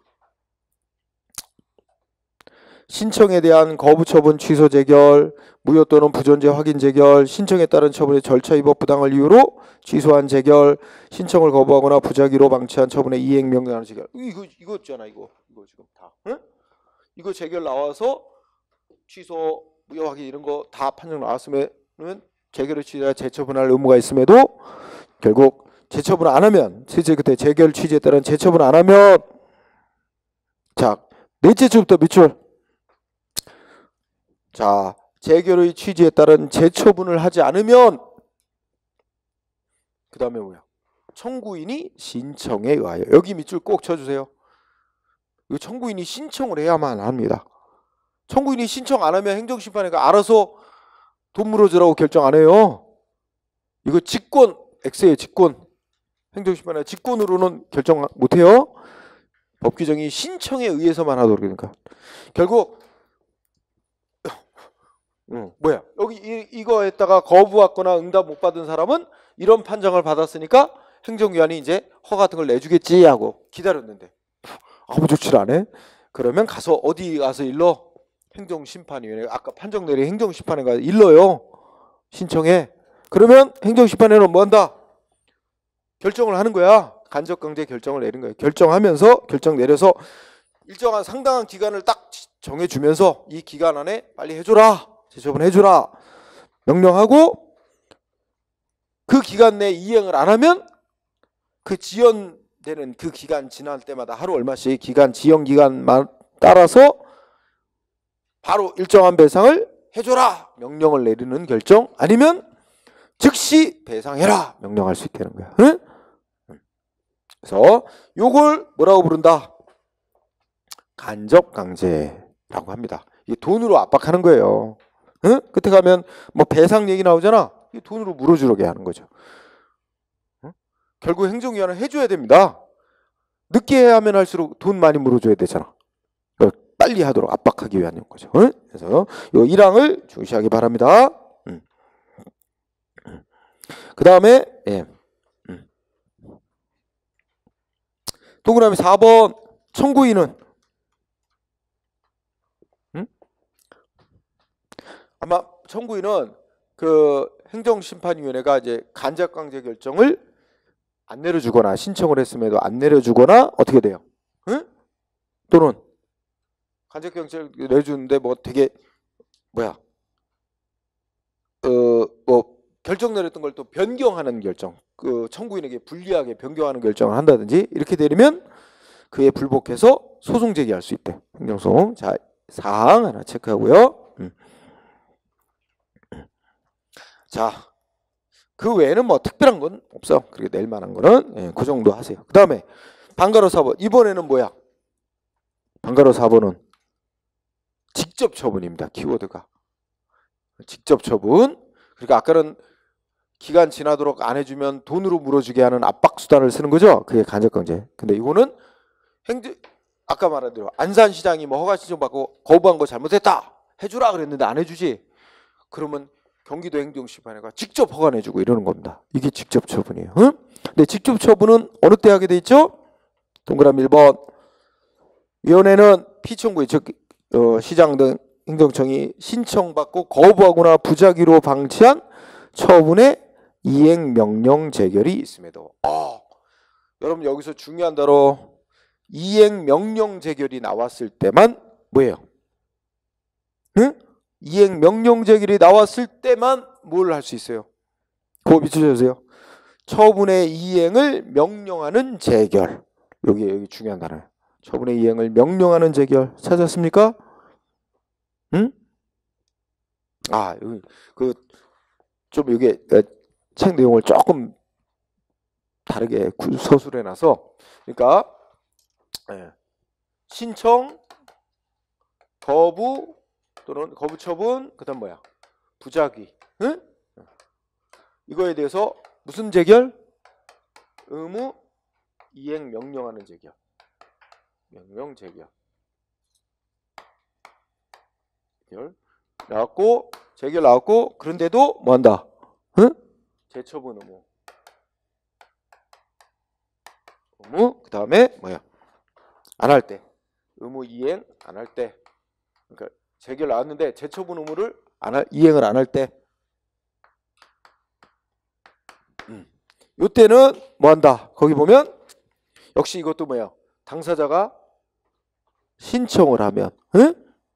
[SPEAKER 1] 신청에 대한 거부 처분 취소 재결, 무효 또는 부존재 확인 재결, 신청에 따른 처분의 절차 위법 부당을 이유로 취소한 재결, 신청을 거부하거나 부작위로 방치한 처분의 이행 명령하는 재결. 이거 있잖아 이거 지금 다. 응? 이거 재결 나와서 취소, 무효 확인 이런 거 다 판정 나왔으면 재결을 취소해 재처분할 의무가 있음에도 결국 재처분 안 하면 실제 그때 재결 취지에 따른 재처분 안 하면 자 넷째 줄부터 밑줄. 자 재결의 취지에 따른 재처분을 하지 않으면 그 다음에 뭐야? 청구인이 신청에 의하여. 여기 밑줄 꼭 쳐주세요. 이거 청구인이 신청을 해야만 합니다. 청구인이 신청 안 하면 행정심판회가 알아서 돈 물어주라고 결정 안 해요. 이거 직권 X예요. 직권. 행정심판회 직권으로는 결정 못 해요. 법 규정이 신청에 의해서만 하도록. 그러니까 결국 뭐야 여기 이거에다가 거부했거나 응답 못 받은 사람은 이런 판정을 받았으니까 행정기관이 이제 허가 같은 걸 내주겠지 하고 기다렸는데 아무 조치를 안 해. 그러면 가서 어디 가서 일러? 행정심판위원회. 아까 판정 내린 행정심판회가 일러요. 신청해. 그러면 행정심판회는 뭐 한다? 결정을 하는 거야. 간접강제 결정을 내린 거예요. 결정하면서 결정 내려서 일정한 상당한 기간을 딱 정해주면서 이 기간 안에 빨리 해줘라. 재처분 해줘라. 명령하고 그 기간 내에 이행을 안 하면 그 지연되는 그 기간 지날 때마다 하루 얼마씩 기간 지연 기간만 따라서 바로 일정한 배상을 해줘라. 명령을 내리는 결정 아니면 즉시 배상해라. 명령할 수 있다는 거야. 응? 그래서 요걸 뭐라고 부른다? 간접강제라고 합니다. 이게 돈으로 압박하는 거예요. 응? 끝에 가면 뭐 배상 얘기 나오잖아. 이게 돈으로 물어주려게 하는 거죠. 응? 결국 행정위원회는 해줘야 됩니다. 늦게 하면 할수록 돈 많이 물어줘야 되잖아. 빨리 하도록 압박하기 위한 거죠. 응? 그래서 요 1항을 주시하기 바랍니다. 그 다음에 동그라미 4번 청구인은 아마 청구인은 그 행정심판위원회가 이제 간접강제 결정을 안 내려주거나 신청을 했음에도 안 내려주거나 어떻게 돼요? 응? 또는 간접강제를 내주는데 뭐 되게 뭐야 뭐 결정 내렸던 걸 또 변경하는 결정, 그 청구인에게 불리하게 변경하는 결정을 한다든지 이렇게 되면 그에 불복해서 소송 제기할 수 있대. 행정소송. 자, 사항 하나 체크하고요. 자, 그 외에는 뭐 특별한 건 없어. 그렇게 낼 만한 거는 그 정도 하세요. 그 다음에 방가로 4번. 이번에는 뭐야? 방가로 4번은 직접 처분입니다. 키워드가. 직접 처분. 그러니까 아까는 기간 지나도록 안 해주면 돈으로 물어주게 하는 압박 수단을 쓰는 거죠. 그게 간접강제. 근데 이거는 아까 말한 대로 안산시장이 뭐 허가 신청 받고 거부한 거 잘못했다 해주라 그랬는데 안 해주지. 그러면 경기도 행정심판회가 직접 허가내주고 이러는 겁니다. 이게 직접 처분이에요. 응? 근데 직접 처분은 어느 때 하게 돼 있죠? 동그라미 1번. 위원회는 피청구에 즉 시장 등 행정청이 신청받고 거부하거나 부작위로 방치한 처분의 이행명령 재결이 있음에도. 여러분 여기서 중요한 단어 이행명령 재결이 나왔을 때만 뭐예요? 응? 이행명령 재결이 나왔을 때만 뭘 할 수 있어요? 그거 비춰주세요. 처분의 이행을 명령하는 재결. 여기 중요한 단어예요. 처분의 이행을 명령하는 재결. 찾았습니까? 응? 여기 좀 이게 책 내용을 조금 다르게 서술해놔서 그러니까 신청, 거부 또는 거부 처분, 그다음 뭐야? 부작위. 응? 이거에 대해서 무슨 재결? 의무 이행 명령하는 재결. 명령 재결. 나왔고 재결 나왔고 그런데도 뭐 한다? 응? 재처분 의무. 그다음에 뭐야? 안 할 때. 의무 이행 안 할 때. 그러니까 재결 나왔는데 재처분 의무를 이행을 안 할 때. 요때는 뭐 한다? 거기 보면 역시 이것도 뭐야? 당사자가 신청을 하면, 응?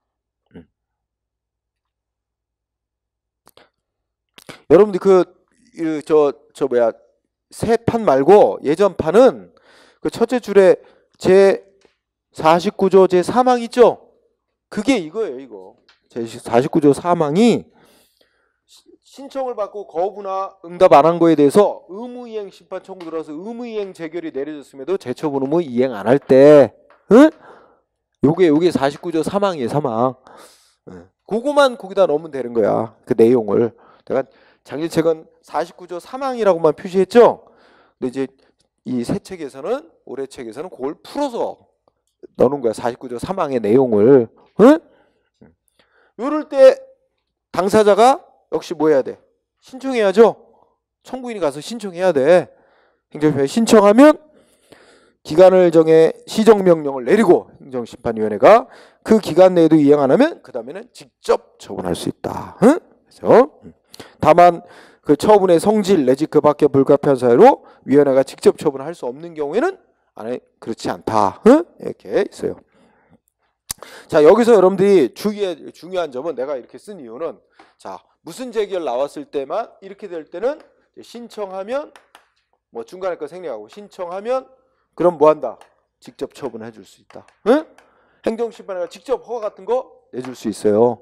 [SPEAKER 1] 여러분들 저 뭐야? 새 판 말고 예전 판은 그 첫째 줄에 제 49조 제 4항 있죠? 그게 이거예요, 이거. 제 49조 4항이 신청을 받고 거부나 응답 안 한 거에 대해서 의무이행 심판 청구 들어서 의무이행 재결이 내려졌음에도 재처분 의무 이행 안 할 때, 응? 요게 49조 3항이에요, 3항. 그거만 거기다 넣으면 되는 거야. 그 내용을. 내가 작년 책은 49조 3항이라고만 표시했죠. 근데 이제 이 새 책에서는 올해 책에서는 그걸 풀어서 넣는 거야. 49조 3항의 내용을. 응? 요럴 때 당사자가 역시 뭐 해야 돼? 신청해야죠. 청구인이 가서 신청해야 돼. 행정심판에 신청하면 기간을 정해 시정명령을 내리고 행정심판위원회가 그 기간 내에도 이행 안 하면 그 다음에는 직접 처분할 수 있다. 응? 그렇죠? 다만 그 처분의 성질 내지 그 밖에 불가피한 사유로 위원회가 직접 처분할 수 없는 경우에는 그렇지 않다. 응? 이렇게 있어요. 자, 여기서 여러분들이 중요한 점은 내가 이렇게 쓴 이유는 자, 무슨 재결 나왔을 때만 이렇게 될 때는 신청하면 뭐 중간에 거 생략하고 신청하면 그럼 뭐 한다? 직접 처분해 줄 수 있다. 응? 행정심판회가 직접 허가 같은 거 내줄 수 있어요.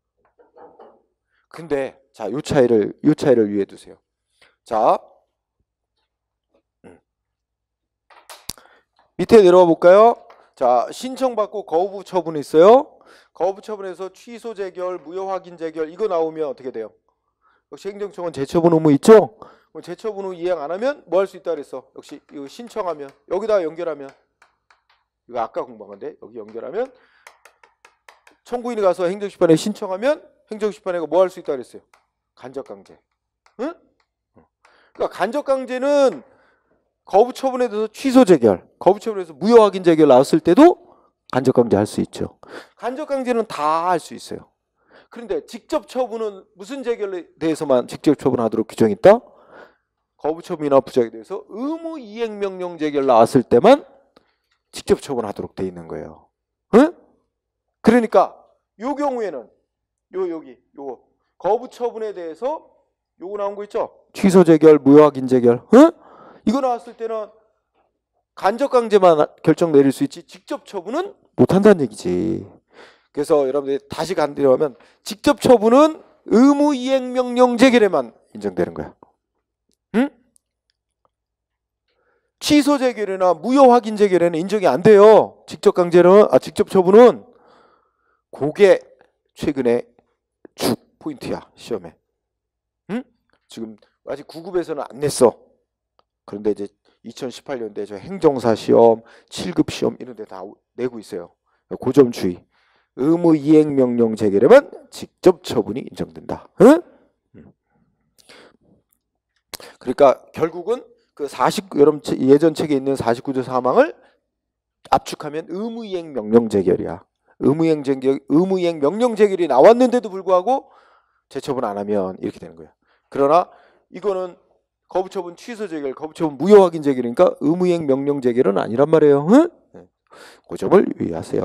[SPEAKER 1] 근데 자, 요 차이를 유의해 두세요. 자, 밑에 내려와 볼까요? 자, 신청받고 거부 처분이 있어요. 거부 처분에서 취소 재결, 무효 확인 재결 이거 나오면 어떻게 돼요? 역시 행정청은 재처분 의무 있죠? 재처분 의무 이행 안 하면 뭐 할 수 있다 그랬어? 역시 이거 신청하면 여기다 연결하면 이거 아까 공부한 건데 여기 연결하면 청구인이 가서 행정심판에 신청하면 행정심판회가 뭐 할 수 있다 그랬어요? 간접강제. 응? 그러니까 간접강제는 거부 처분에 대해서 취소 재결, 거부 처분에서 무효 확인 재결 나왔을 때도 간접강제 할 수 있죠. 간접강제는 다 할 수 있어요. 그런데 직접 처분은 무슨 재결에 대해서만 직접 처분하도록 규정이 있다? 거부 처분이나 부작에 대해서 의무 이행 명령 재결 나왔을 때만 직접 처분하도록 돼 있는 거예요. 응? 그러니까 요 경우에는 요거 거부 처분에 대해서 요거 나온 거 있죠? 취소 재결, 무효 확인 재결. 응? 이거 나왔을 때는 간접강제만 결정 내릴 수 있지 직접 처분은 못한다는 얘기지. 그래서 여러분들이 다시 간들어가면 직접 처분은 의무 이행 명령 재결에만 인정되는 거야. 응? 취소 재결이나 무효 확인 재결에는 인정이 안 돼요. 직접 처분은 그게 최근에 주 포인트야 시험에. 응? 지금 아직 9급에서는 안 냈어. 그런데 이제 2018년도에 저 행정사 시험, 7급 시험 이런 데 다 내고 있어요. 그 점 주의. 의무 이행 명령 재결에만 직접 처분이 인정된다. 응? 그러니까 결국은 그 여러분 예전 책에 있는 49조 사망을 압축하면 의무 이행 명령 재결이야. 의무 이행 명령 재결이 나왔는데도 불구하고 재처분 안 하면 이렇게 되는 거야. 그러나 이거는 거부처분 취소 재결, 거부처분 무효 확인 재결이니까 의무 이행 명령 재결은 아니란 말이에요. 응? 그 점을 유의하세요.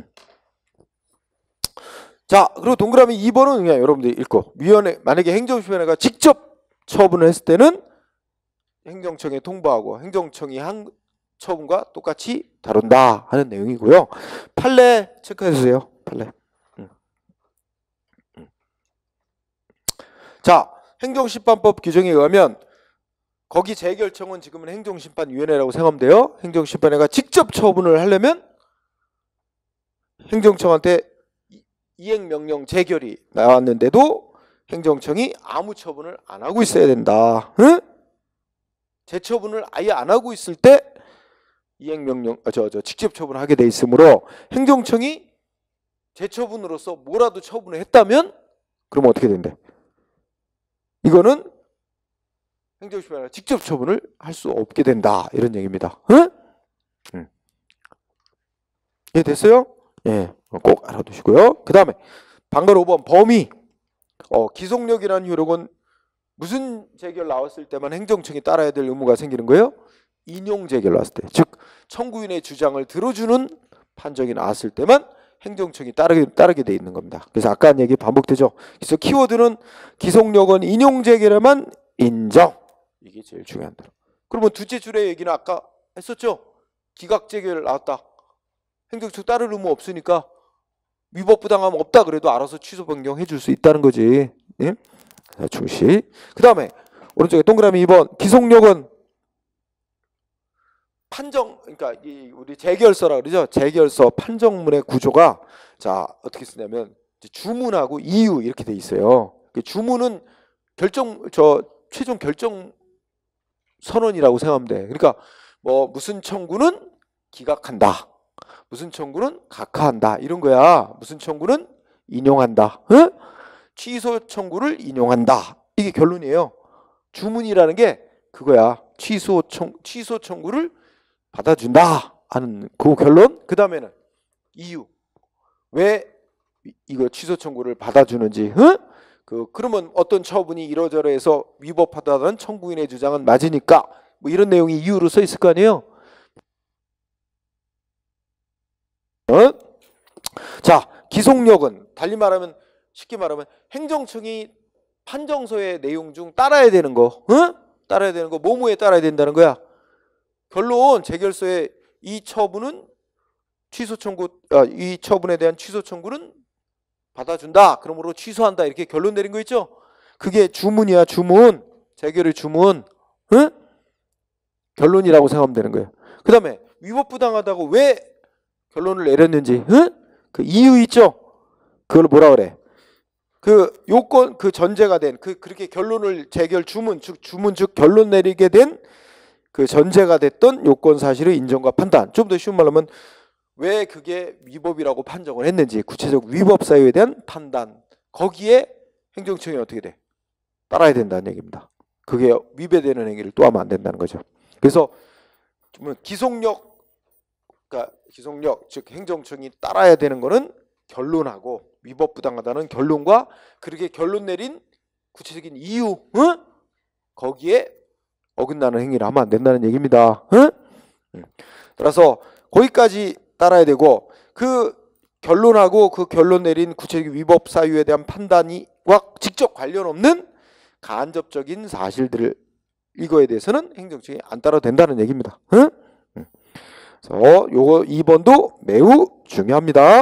[SPEAKER 1] 자, 그리고 동그라미 2번은 그냥 여러분들이 읽고, 위원회 만약에 행정심의위원회가 직접 처분을 했을 때는 행정청에 통보하고 행정청이 한 처분과 똑같이 다룬다 하는 내용이고요. 판례 체크해 주세요. 판례. 자, 행정심판법 규정에 의하면 거기 재결청은 지금은 행정심판위원회라고 생각하면 돼요. 행정심판회가 직접 처분을 하려면 행정청한테 이행명령 재결이 나왔는데도 행정청이 아무 처분을 안 하고 있어야 된다. 응? 재처분을 아예 안 하고 있을 때 이행명령 직접 처분을 하게 돼 있으므로 행정청이 재처분으로서 뭐라도 처분을 했다면 그러면 어떻게 된대? 이거는 행정심판회가 직접 처분을 할 수 없게 된다 이런 얘기입니다. 응? 이해됐어요? 예, 꼭 알아두시고요. 그 다음에 방금 5번 범위. 기속력이라는 효력은 무슨 재결 나왔을 때만 행정청이 따라야 될 의무가 생기는 거예요? 인용 재결 나왔을 때. 즉 청구인의 주장을 들어주는 판정이 나왔을 때만 행정청이 따르게 돼 있는 겁니다. 그래서 아까 한 얘기 반복되죠. 그래서 키워드는 기속력은 인용 재결에만 인정. 이게 제일 중요한다. 그러면 둘째 줄의 얘기는 아까 했었죠. 기각 재결 나왔다. 행정청 따를 의무 없으니까 위법부당함 없다 그래도 알아서 취소 변경해 줄 수 있다는 거지. 예? 중시. 그 다음에 오른쪽에 동그라미 2번 기속력은 판정, 그러니까 우리 재결서라 그러죠. 재결서 판정문의 구조가 자 어떻게 쓰냐면 주문하고 이유 이렇게 돼 있어요. 주문은 최종 결정 선언이라고 생각하면 돼. 그러니까 뭐 무슨 청구는 기각한다. 무슨 청구는 각하한다 이런 거야. 무슨 청구는 인용한다. 응? 취소 청구를 인용한다. 이게 결론이에요. 주문이라는 게 그거야. 취소 청구를 받아준다 하는 그 결론. 그 다음에는 이유. 왜 이거 취소 청구를 받아주는지. 응? 그러면 어떤 처분이 이러저러 해서 위법하다는 청구인의 주장은 맞으니까 뭐 이런 내용이 이유로 써 있을 거 아니에요. 자, 기속력은 달리 말하면 쉽게 말하면 행정청이 판정서의 내용 중 따라야 되는 거, 따라야 되는 거 뭐뭐에 따라야 된다는 거야. 결론 재결서에 이 처분은 이 처분에 대한 취소 청구는 받아준다. 그러므로 취소한다. 이렇게 결론 내린 거 있죠. 그게 주문이야. 주문. 재결의 주문. 결론이라고 생각하면 되는 거예요. 그 다음에 위법부당하다고 왜 결론을 내렸는지 그 이유 있죠. 그걸 뭐라 그래? 그 요건 그 전제가 된 그렇게 결론을 재결 주문 즉 결론 내리게 된 그 전제가 됐던 요건 사실의 인정과 판단. 좀 더 쉬운 말로 하면 왜 그게 위법이라고 판정을 했는지 구체적 위법 사유에 대한 판단. 거기에 행정청이 어떻게 돼? 따라야 된다는 얘기입니다. 그게 위배되는 행위를 또 하면 안 된다는 거죠. 그래서 기속력, 그러니까 기속력 즉 행정청이 따라야 되는 거는 결론하고 위법부당하다는 결론과 그렇게 결론 내린 구체적인 이유, 거기에 어긋나는 행위를 하면 안 된다는 얘기입니다. 따라서 거기까지 따라야 되고 그 결론하고 그 결론 내린 구체적인 위법 사유에 대한 판단과 직접 관련 없는 간접적인 사실들을 이거에 대해서는 행정청이 안 따라도 된다는 얘기입니다. 그래서 요거 2번도 매우 중요합니다.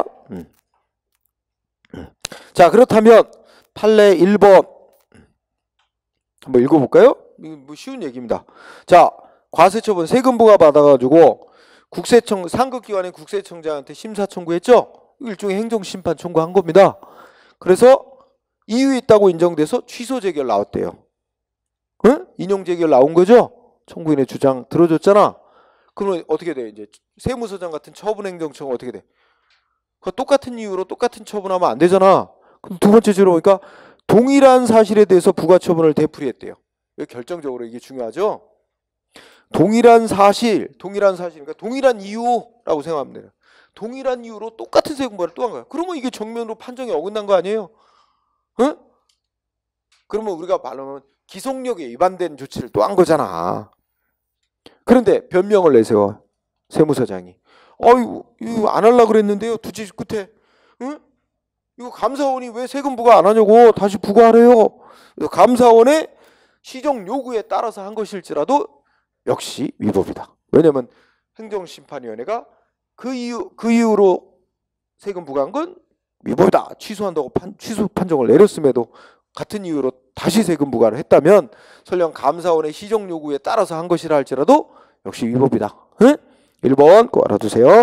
[SPEAKER 1] 자, 그렇다면 판례 1번 한번 읽어볼까요? 이거 뭐 쉬운 얘기입니다. 자, 과세처분 세금 부과 받아가지고 국세청 상급기관인 국세청장한테 심사 청구했죠. 일종의 행정심판 청구한 겁니다. 그래서 이유 있다고 인정돼서 취소 재결 나왔대요. 인용 재결 나온 거죠. 청구인의 주장 들어줬잖아. 그러면 어떻게 돼? 이제 세무서장 같은 처분행정처가 어떻게 돼? 그 똑같은 이유로 똑같은 처분하면 안 되잖아. 그럼 두 번째 죄로 보니까 동일한 사실에 대해서 부가처분을 되풀이했대요. 이게 결정적으로 이게 중요하죠. 동일한 사실, 그러니까 동일한 이유라고 생각하면 돼요. 동일한 이유로 똑같은 세금부과를 또 한 거야. 그러면 이게 정면으로 판정이 어긋난 거 아니에요? 응? 그러면 우리가 말하면 기속력에 위반된 조치를 또 한 거잖아. 그런데 변명을 내세워 세무서장이. 이거 안 하려고 그랬는데요. 두지 끝에. 응? 이거 감사원이 왜 세금 부과 안 하냐고 다시 부과하래요. 감사원의 시정 요구에 따라서 한 것일지라도 역시 위법이다. 왜냐면 행정심판위원회가 그 이유로 세금 부과한 건 위법이다. 취소한다고 취소 판정을 내렸음에도 같은 이유로 다시 세금 부과를 했다면 설령 감사원의 시정 요구에 따라서 한 것이라 할지라도 역시 위법이다. 응? 1번 꼭 알아두세요.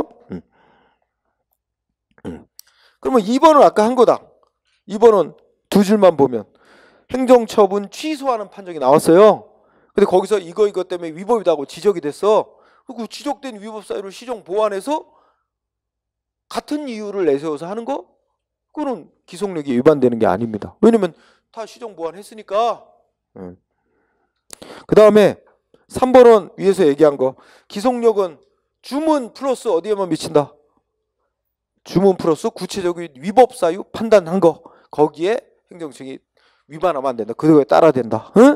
[SPEAKER 1] 그러면 2번은 아까 한 거다. 2번은 두 줄만 보면 행정처분 취소하는 판정이 나왔어요. 근데 거기서 이거 때문에 위법이다고 지적이 됐어. 그 지적된 위법 사유를 시정 보완해서 같은 이유를 내세워서 하는 거? 그거는 기속력이 위반되는 게 아닙니다. 왜냐면 다 시정 보완했으니까. 그 다음에 3번은 위에서 얘기한 거. 기속력은 주문 플러스 어디에만 미친다? 주문 플러스 구체적인 위법 사유 판단한 거. 거기에 행정청이 위반하면 안 된다. 그거에 따라야 된다. 응?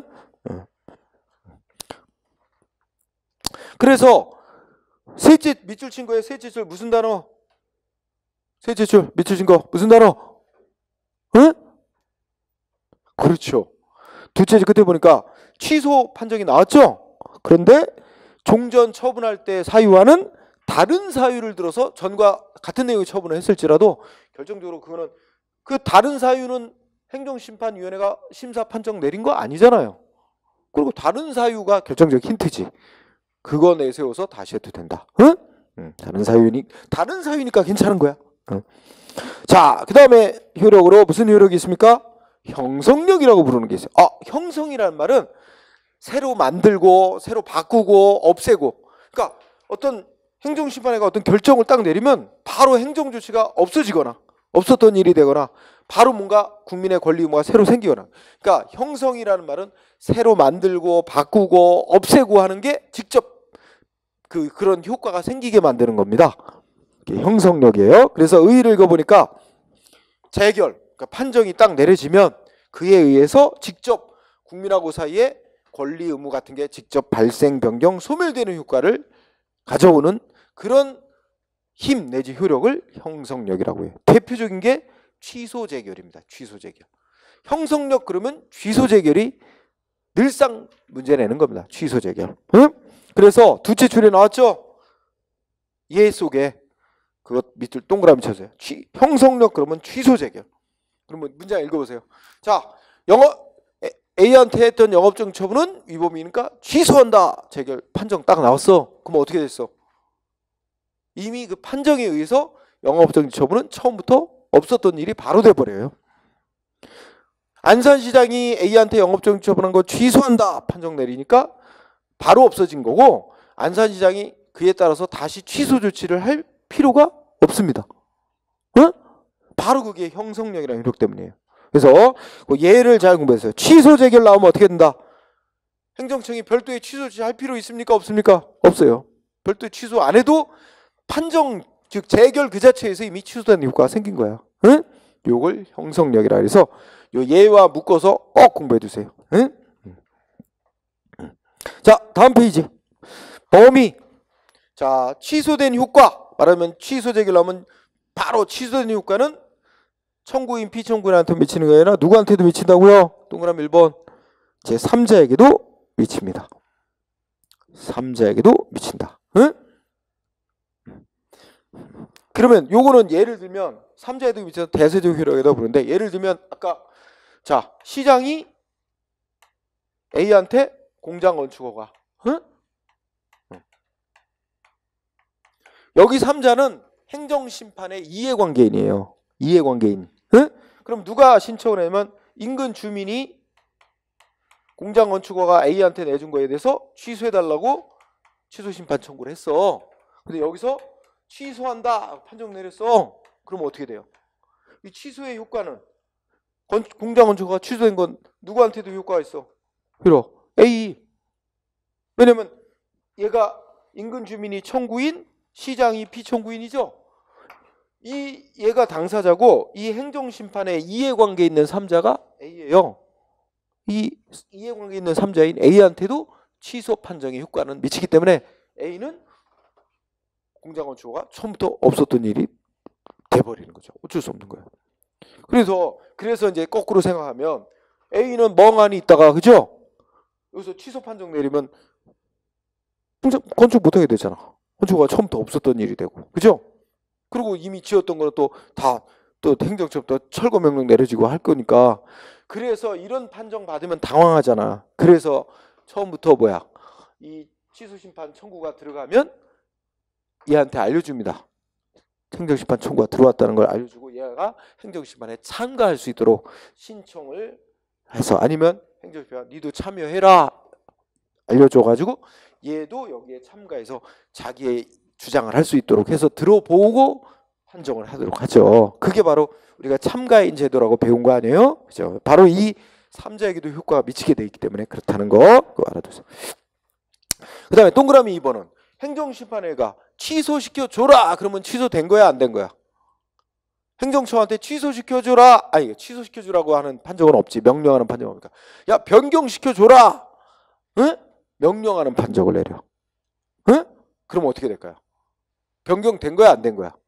[SPEAKER 1] 그래서 셋째 밑줄 친 거에 셋째 줄 무슨 단어? 셋째 줄 밑줄 친 거 무슨 단어? 응? 그렇죠. 둘째 줄 끝에 보니까 취소 판정이 나왔죠. 그런데 종전 처분할 때 사유와는 다른 사유를 들어서 전과 같은 내용의 처분을 했을지라도 결정적으로 그거는 그 다른 사유는 행정심판위원회가 심사 판정 내린 거 아니잖아요. 그리고 다른 사유가 결정적 힌트지. 그거 내세워서 다시 해도 된다. 응? 다른 사유니까 괜찮은 거야. 응. 자, 그 다음에 효력으로 무슨 효력이 있습니까? 형성력이라고 부르는 게 있어요. 형성이라는 말은 새로 만들고 새로 바꾸고 없애고. 그러니까 어떤 행정심판회가 어떤 결정을 딱 내리면 바로 행정조치가 없어지거나 없었던 일이 되거나 바로 뭔가 국민의 권리 의무가 새로 생기거나. 그러니까 형성이라는 말은 새로 만들고 바꾸고 없애고 하는 게 직접 그런 효과가 생기게 만드는 겁니다. 이게 형성력이에요. 그래서 의의를 읽어보니까 재결, 그러니까 판정이 딱 내려지면 그에 의해서 직접 국민하고 사이에 권리 의무 같은 게 직접 발생, 변경, 소멸되는 효과를 가져오는 그런 힘 내지 효력을 형성력이라고 해요. 대표적인 게 취소재결입니다. 취소재결. 형성력 그러면 취소재결이 늘상 문제 내는 겁니다. 취소재결. 응? 그래서 두째 줄에 나왔죠? 얘 속에 그것 밑줄 동그라미 쳐주세요. 형성력 그러면 취소재결. 그러면 문장 읽어보세요. 자, A한테 했던 영업정 처분은 위법이니까 취소한다. 재결 판정 딱 나왔어. 그럼 어떻게 됐어? 이미 그 판정에 의해서 영업정 처분은 처음부터 없었던 일이 바로 돼버려요. 안산시장이 A한테 영업정 처분한 거 취소한다. 판정 내리니까 바로 없어진 거고 안산시장이 그에 따라서 다시 취소 조치를 할 필요가 없습니다. 응? 바로 그게 형성력이라는 효력 때문이에요. 그래서 그 예를 잘 공부해서요. 취소 재결 나오면 어떻게 된다? 행정청이 별도의 취소 조치 할 필요 있습니까? 없습니까? 없어요. 별도의 취소 안 해도 판정 즉 재결 그 자체에서 이미 취소된 효과가 생긴 거야. 응? 요걸 형성력이라 해서 요 예와 묶어서 꼭 공부해 두세요. 응? 자, 다음 페이지. 범위. 자, 취소된 효과. 말하면 취소 재결 나오면 바로 취소된 효과는 청구인, 피청구인한테 미치는 게 아니라 누구한테도 미친다고요? 동그라미 1번. 제 3자에게도 미칩니다. 3자에게도 미친다. 응? 그러면 요거는 예를 들면 3자에도 미쳐서 대세적 효력이라고 부르는데 예를 들면 아까 자, 시장이 A한테 공장 건축허가. 응? 여기 3자는 행정심판의 이해관계인이에요. 이해관계인. 응? 그럼 누가 신청을 하면 인근 주민이 공장 건축허가 A한테 내준 거에 대해서 취소해달라고 취소 심판 청구를 했어. 근데 여기서 취소한다 판정 내렸어. 그럼 어떻게 돼요? 이 취소의 효과는 공장 건축허가 취소된 건 누구한테도 효과가 있어? 그럼 A. 왜냐면 얘가 인근 주민이 청구인, 시장이 피청구인이죠. 얘가 당사자고 이 행정심판에 이해관계 있는 3자가 A예요. 이 이해관계 있는 3자인 A한테도 취소 판정의 효과는 미치기 때문에 A는 공장 건축허가 처음부터 없었던 일이 돼버리는 거죠. 어쩔 수 없는 거예요. 그래서 이제 거꾸로 생각하면 A는 멍하니 있다가 그죠? 여기서 취소 판정 내리면 건축 못하게 되잖아. 건축허가 처음부터 없었던 일이 되고 그죠? 그리고 이미 지었던 거는 또 행정처부터 철거 명령 내려지고 할 거니까. 그래서 이런 판정 받으면 당황하잖아. 그래서 처음부터 이 취소 심판 청구가 들어가면 얘한테 알려줍니다. 행정심판 청구가 들어왔다는 걸 알려주고 얘가 행정심판에 참가할 수 있도록 신청을 해서, 아니면 행정심판 니도 참여해라 알려줘가지고 얘도 여기에 참가해서 자기의 주장을 할 수 있도록 해서 들어보고 판정을 하도록 하죠. 그게 바로 우리가 참가인 제도라고 배운 거 아니에요? 그죠? 바로 이 3자에게도 효과가 미치게 돼 있기 때문에 그렇다는 거 그거 알아두세요. 그 다음에 동그라미 2번은 행정심판회가 취소시켜줘라 그러면 취소된 거야 안 된 거야? 행정처한테 취소시켜줘라, 아니 취소시켜주라고 하는 판정은 없지. 명령하는 판정은 뭡니까? 야 변경시켜줘라, 응? 명령하는 판정을 내려. 응? 그럼 어떻게 될까요? 변경된 거야 안 된 거야?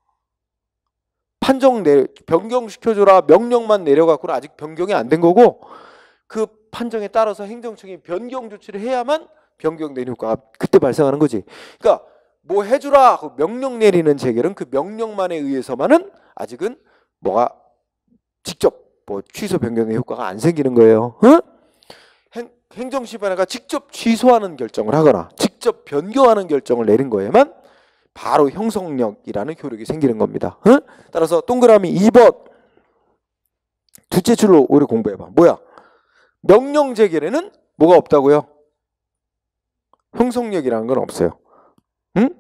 [SPEAKER 1] 변경시켜줘라 명령만 내려갖고는 아직 변경이 안 된 거고, 그 판정에 따라서 행정청이 변경 조치를 해야만 변경된 효과가 그때 발생하는 거지. 그러니까 뭐 해주라 명령 내리는 재결은 그 명령만에 의해서만은 아직은 뭐가 직접 취소 변경의 효과가 안 생기는 거예요. 응? 행정심판회가 직접 취소하는 결정을 하거나 직접 변경하는 결정을 내린 거에만 바로 형성력이라는 효력이 생기는 겁니다. 응? 따라서 동그라미 2번 둘째 줄로 오래 공부해봐. 뭐야? 명령 재결에는 뭐가 없다고요? 형성력이라는 건 없어요. 응?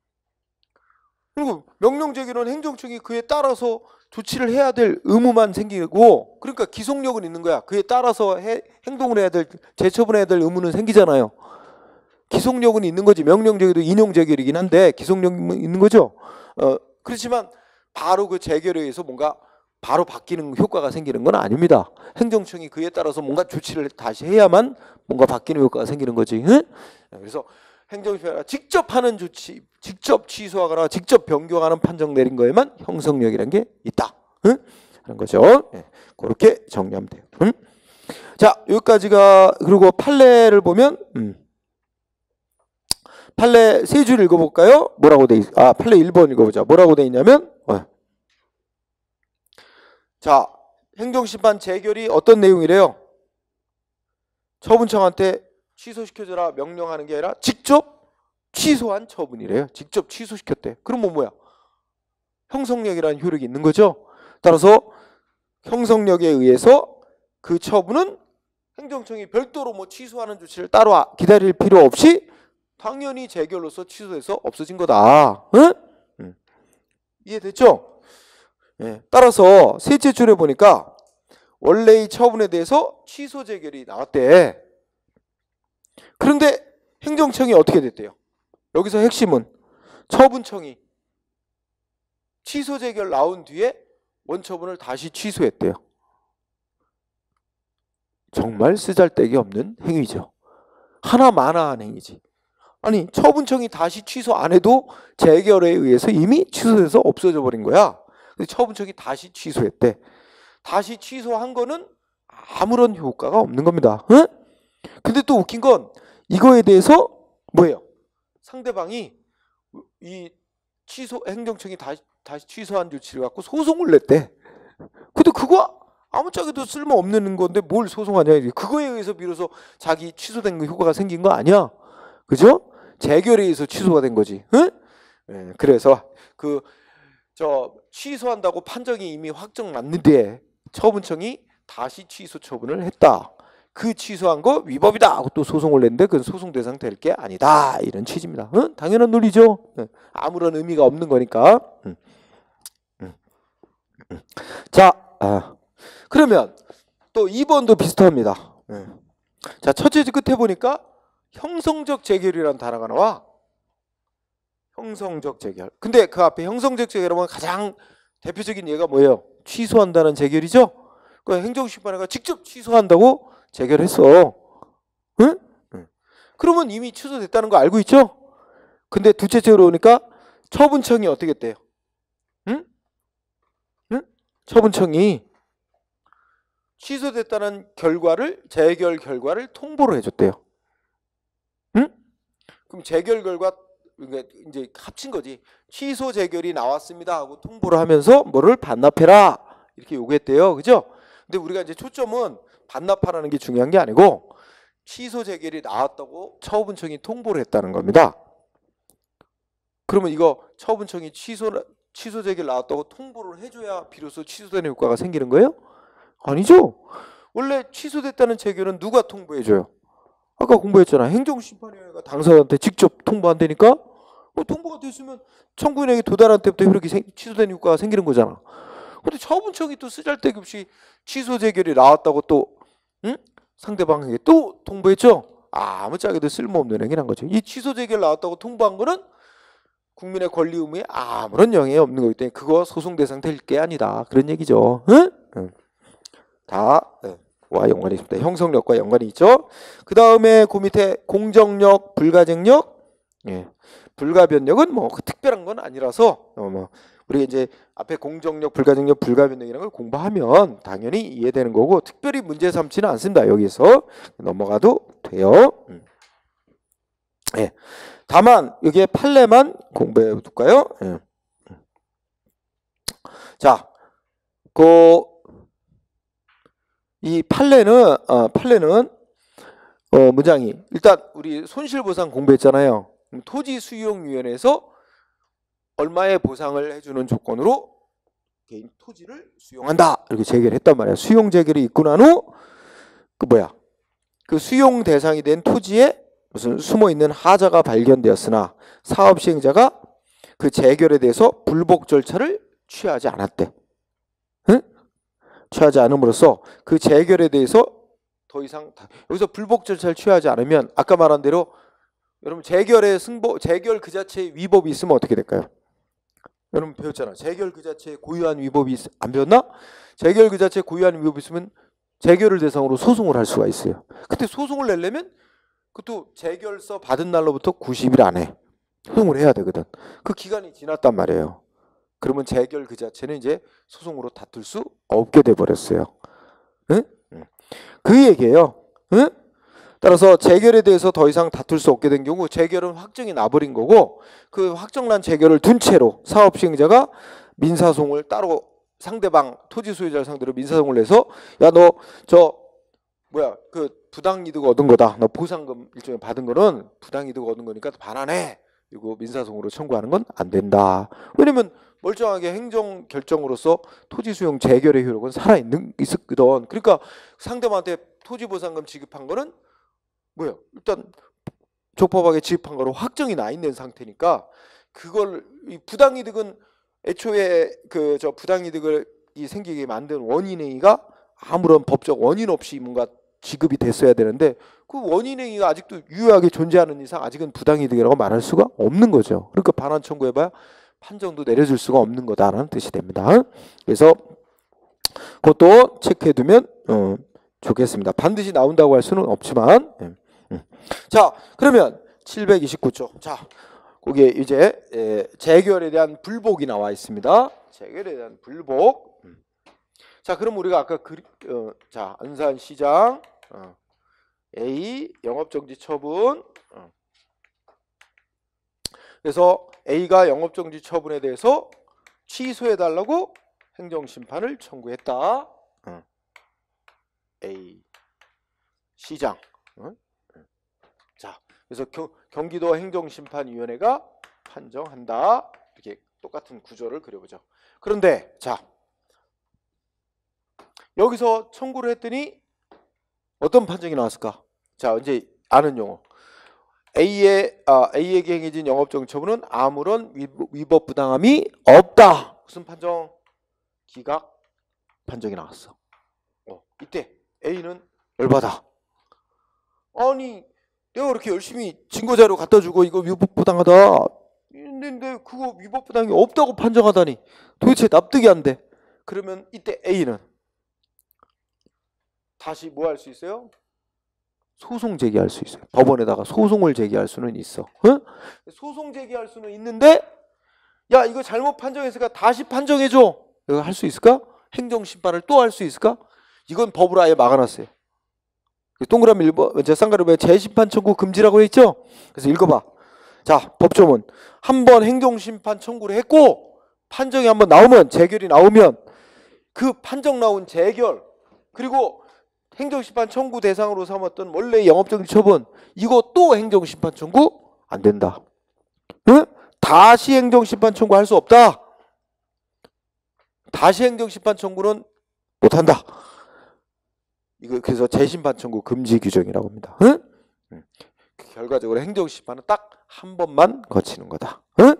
[SPEAKER 1] 그리고 명령 재결은 행정청이 그에 따라서 조치를 해야 될 의무만 생기고, 그러니까 기속력은 있는 거야. 그에 따라서 행동을 해야 될, 재처분해야 될 의무는 생기잖아요. 기속력은 있는 거지. 명령 재결도 인용 재결이긴 한데 기속력은 있는 거죠. 그렇지만 바로 그 재결에 의해서 뭔가 바로 바뀌는 효과가 생기는 건 아닙니다. 행정청이 그에 따라서 뭔가 조치를 다시 해야만 뭔가 바뀌는 효과가 생기는 거지. 응? 그래서 행정심판회가 직접 하는 조치, 직접 취소하거나 직접 변경하는 판정 내린 거에만 형성력이라는 게 있다. 응? 하는 거죠. 네. 그렇게 정리하면 돼요. 응? 자, 여기까지가. 그리고 판례를 보면 판례 세 줄 읽어볼까요? 뭐라고 돼 판례 1번 읽어보자. 뭐라고 돼 있냐면 자, 행정심판 재결이 어떤 내용이래요? 처분청한테 취소시켜줘라 명령하는 게 아니라 직접 취소한 처분이래요. 직접 취소시켰대. 그럼 뭐야? 형성력이라는 효력이 있는 거죠. 따라서 형성력에 의해서 그 처분은 행정청이 별도로 취소하는 조치를 따로 기다릴 필요 없이 당연히 재결로서 취소해서 없어진 거다. 응? 이해됐죠? 네. 따라서 셋째 줄에 보니까 원래의 처분에 대해서 취소 재결이 나왔대. 그런데 행정청이 어떻게 됐대요? 여기서 핵심은 처분청이 취소 재결 나온 뒤에 원처분을 다시 취소했대요. 정말 쓰잘데기 없는 행위죠. 하나마나한 행위지. 아니, 처분청이 다시 취소 안 해도 재결에 의해서 이미 취소돼서 없어져 버린 거야. 근데 처분청이 다시 취소했대. 다시 취소한 거는 아무런 효과가 없는 겁니다. 응? 근데 또 웃긴 건 이거에 대해서 뭐예요? 상대방이 이 행정청이 다시 취소한 조치를 갖고 소송을 냈대. 근데 그거 아무짝에도 쓸모없는 건데 뭘 소송하냐. 그거에 의해서 비로소 자기 취소된 거 효과가 생긴 거 아니야. 그죠? 재결에 의해서 취소가 된 거지. 응? 네, 그래서 취소한다고 판정이 이미 확정 났는데 처분청이 다시 취소 처분을 했다. 그 취소한 거 위법이다 하고 또 소송을 냈는데 그건 소송 대상 될 게 아니다 이런 취지입니다. 당연한 논리죠. 아무런 의미가 없는 거니까. 자, 그러면 또 2번도 비슷합니다. 자, 첫째 끝에 보니까 형성적 재결이라는 단어가 나와. 형성적 재결. 근데 그 앞에 형성적 재결하면 가장 대표적인 예가 뭐예요? 취소한다는 재결이죠. 그 행정심판회가 직접 취소한다고 재결했어. 응? 그러면 이미 취소됐다는 거 알고 있죠? 근데 둘째째로 오니까 처분청이 어떻게 했대요? 응? 응? 처분청이 취소됐다는 결과를 재결 결과를 통보를 해줬대요. 응? 그럼 재결 결과 이제 합친 거지. 취소 재결이 나왔습니다 하고 통보를 하면서 뭐를 반납해라 이렇게 요구했대요. 그죠? 근데 우리가 이제 초점은 반납하라는 게 중요한 게 아니고 취소 재결이 나왔다고 처분청이 통보를 했다는 겁니다. 그러면 이거 처분청이 취소 재결 나왔다고 통보를 해줘야 비로소 취소되는 효과가 생기는 거예요? 아니죠. 원래 취소됐다는 재결은 누가 통보해줘요? 아까 공부했잖아. 행정심판위원회가 당사자한테 직접 통보한다니까 통보가 됐으면 청구인에게 도달한 때부터 이렇게 취소되는 효과가 생기는 거잖아. 근데 처분청이 또 쓰잘데기없이 취소 재결이 나왔다고 또 상대방에게 또 통보했죠. 아무짝에도 쓸모없는 행위란 거죠. 이 취소 재결 나왔다고 통보한 거는 국민의 권리 의무에 아무런 영향이 없는 거기 때문에 그거 소송 대상 될 게 아니다. 그런 얘기죠. 다 와 연관이 있습니다. 형성력과 연관이 있죠. 그 다음에 그 밑에 공정력, 불가증력, 불가변력은 뭐 특별한 건 아니라서 우리가 이제 앞에 공정력, 불가증력, 불가변력이라는 걸 공부하면 당연히 이해되는 거고 특별히 문제 삼지는 않습니다. 여기서 넘어가도 돼요. 다만 여기에 판례만 공부해 둘까요? 자, 이 판례는 문장이 일단 우리 손실보상 공부했잖아요. 토지수용위원회에서 얼마의 보상을 해주는 조건으로 개인 토지를 수용한다 이렇게 제기를 했단 말이야. 수용 제기를 있고 난 후 그 수용 대상이 된 토지에 무슨 숨어있는 하자가 발견되었으나 사업 시행자가 그 재결에 대해서 불복 절차를 취하지 않았대. 취하지 않음으로써 그 재결에 대해서 더 이상 여기서 불복 절차를 취하지 않으면 아까 말한 대로 여러분 재결의 재결 그 자체에 위법이 있으면 어떻게 될까요? 여러분 배웠잖아. 재결 그 자체에 고유한 위법이 안 배웠나? 재결 그 자체에 고유한 위법이 있으면 재결을 대상으로 소송을 할 수가 있어요. 그때 소송을 내려면 그것도 재결서 받은 날로부터 90일 안에 소송을 해야 되거든. 그 기간이 지났단 말이에요. 그러면 재결 그 자체는 이제 소송으로 다툴 수 없게 돼버렸어요. 그 얘기예요. 따라서 재결에 대해서 더 이상 다툴 수 없게 된 경우 재결은 확정이 나버린 거고 그 확정난 재결을 둔 채로 사업 시행자가 민사소송을 따로 상대방 토지 소유자를 상대로 민사소송을 내서 야 너 그 부당이득 얻은 거다. 너 보상금 일종의 받은 거는 부당이득 얻은 거니까 반환해. 이거 민사소송으로 청구하는 건 안 된다. 왜냐면 멀쩡하게 행정 결정으로서 토지 수용 재결의 효력은 있었거든. 그러니까 상대방한테 토지 보상금 지급한 거는 일단 적법하게 지급한 거로 확정이 나 있는 상태니까 그걸 이 부당이득은 애초에 부당이득을 생기게 만든 원인행위가 아무런 법적 원인 없이 뭔가 지급이 됐어야 되는데 그 원인행위가 아직도 유효하게 존재하는 이상 아직은 부당이득이라고 말할 수가 없는 거죠. 그러니까 반환 청구해봐야 판정도 내려줄 수가 없는 거다라는 뜻이 됩니다. 그래서 그것도 체크해두면 좋겠습니다. 반드시 나온다고 할 수는 없지만 자 그러면 729쪽 자 거기에 이제 재결에 대한 불복이 나와 있습니다. 재결에 대한 불복. 자 그럼 우리가 아까 자 안산시장 A 영업정지 처분. 그래서 A가 영업정지 처분에 대해서 취소해달라고 행정심판을 청구했다. A 시장. 자, 그래서 경기도 행정심판위원회가 판정한다. 이렇게 똑같은 구조를 그려보죠. 그런데 자 여기서 청구를 했더니 어떤 판정이 나왔을까? 자, 이제 아는 용어. A에게 행해진 영업정지 처분은 아무런 위법 부당함이 없다. 무슨 판정? 기각 판정이 나왔어. 이때 A는 열받아. 아니, 내가 그렇게 열심히 증거자료 갖다 주고 이거 위법 부당하다. 근데 그거 위법 부당이 없다고 판정하다니 도대체 납득이 안 돼. 그러면 이때 A는 다시 뭐 할 수 있어요? 소송 제기할 수 있어요. 법원에다가 소송을 제기할 수는 있어. 소송 제기할 수는 있는데 야, 이거 잘못 판정했으니까 다시 판정해줘. 이거 할 수 있을까? 행정심판을 또 할 수 있을까? 이건 법으로 아예 막아놨어요. 동그라미 1번, 쌍가루에 재심판 청구 금지라고 했죠? 그래서 읽어봐. 자, 법조문. 한번 행정심판 청구를 했고 판정이 한번 나오면, 재결이 나오면 그 판정 나온 재결, 그리고 행정심판 청구 대상으로 삼았던 원래 영업정지 처분, 이거 또 행정심판 청구 안 된다. 응? 다시 행정심판 청구할 수 없다. 다시 행정심판 청구는 못한다. 이거 그래서 재심판 청구 금지 규정이라고 합니다. 응? 결과적으로 행정심판은 딱 한 번만 거치는 거다. 응?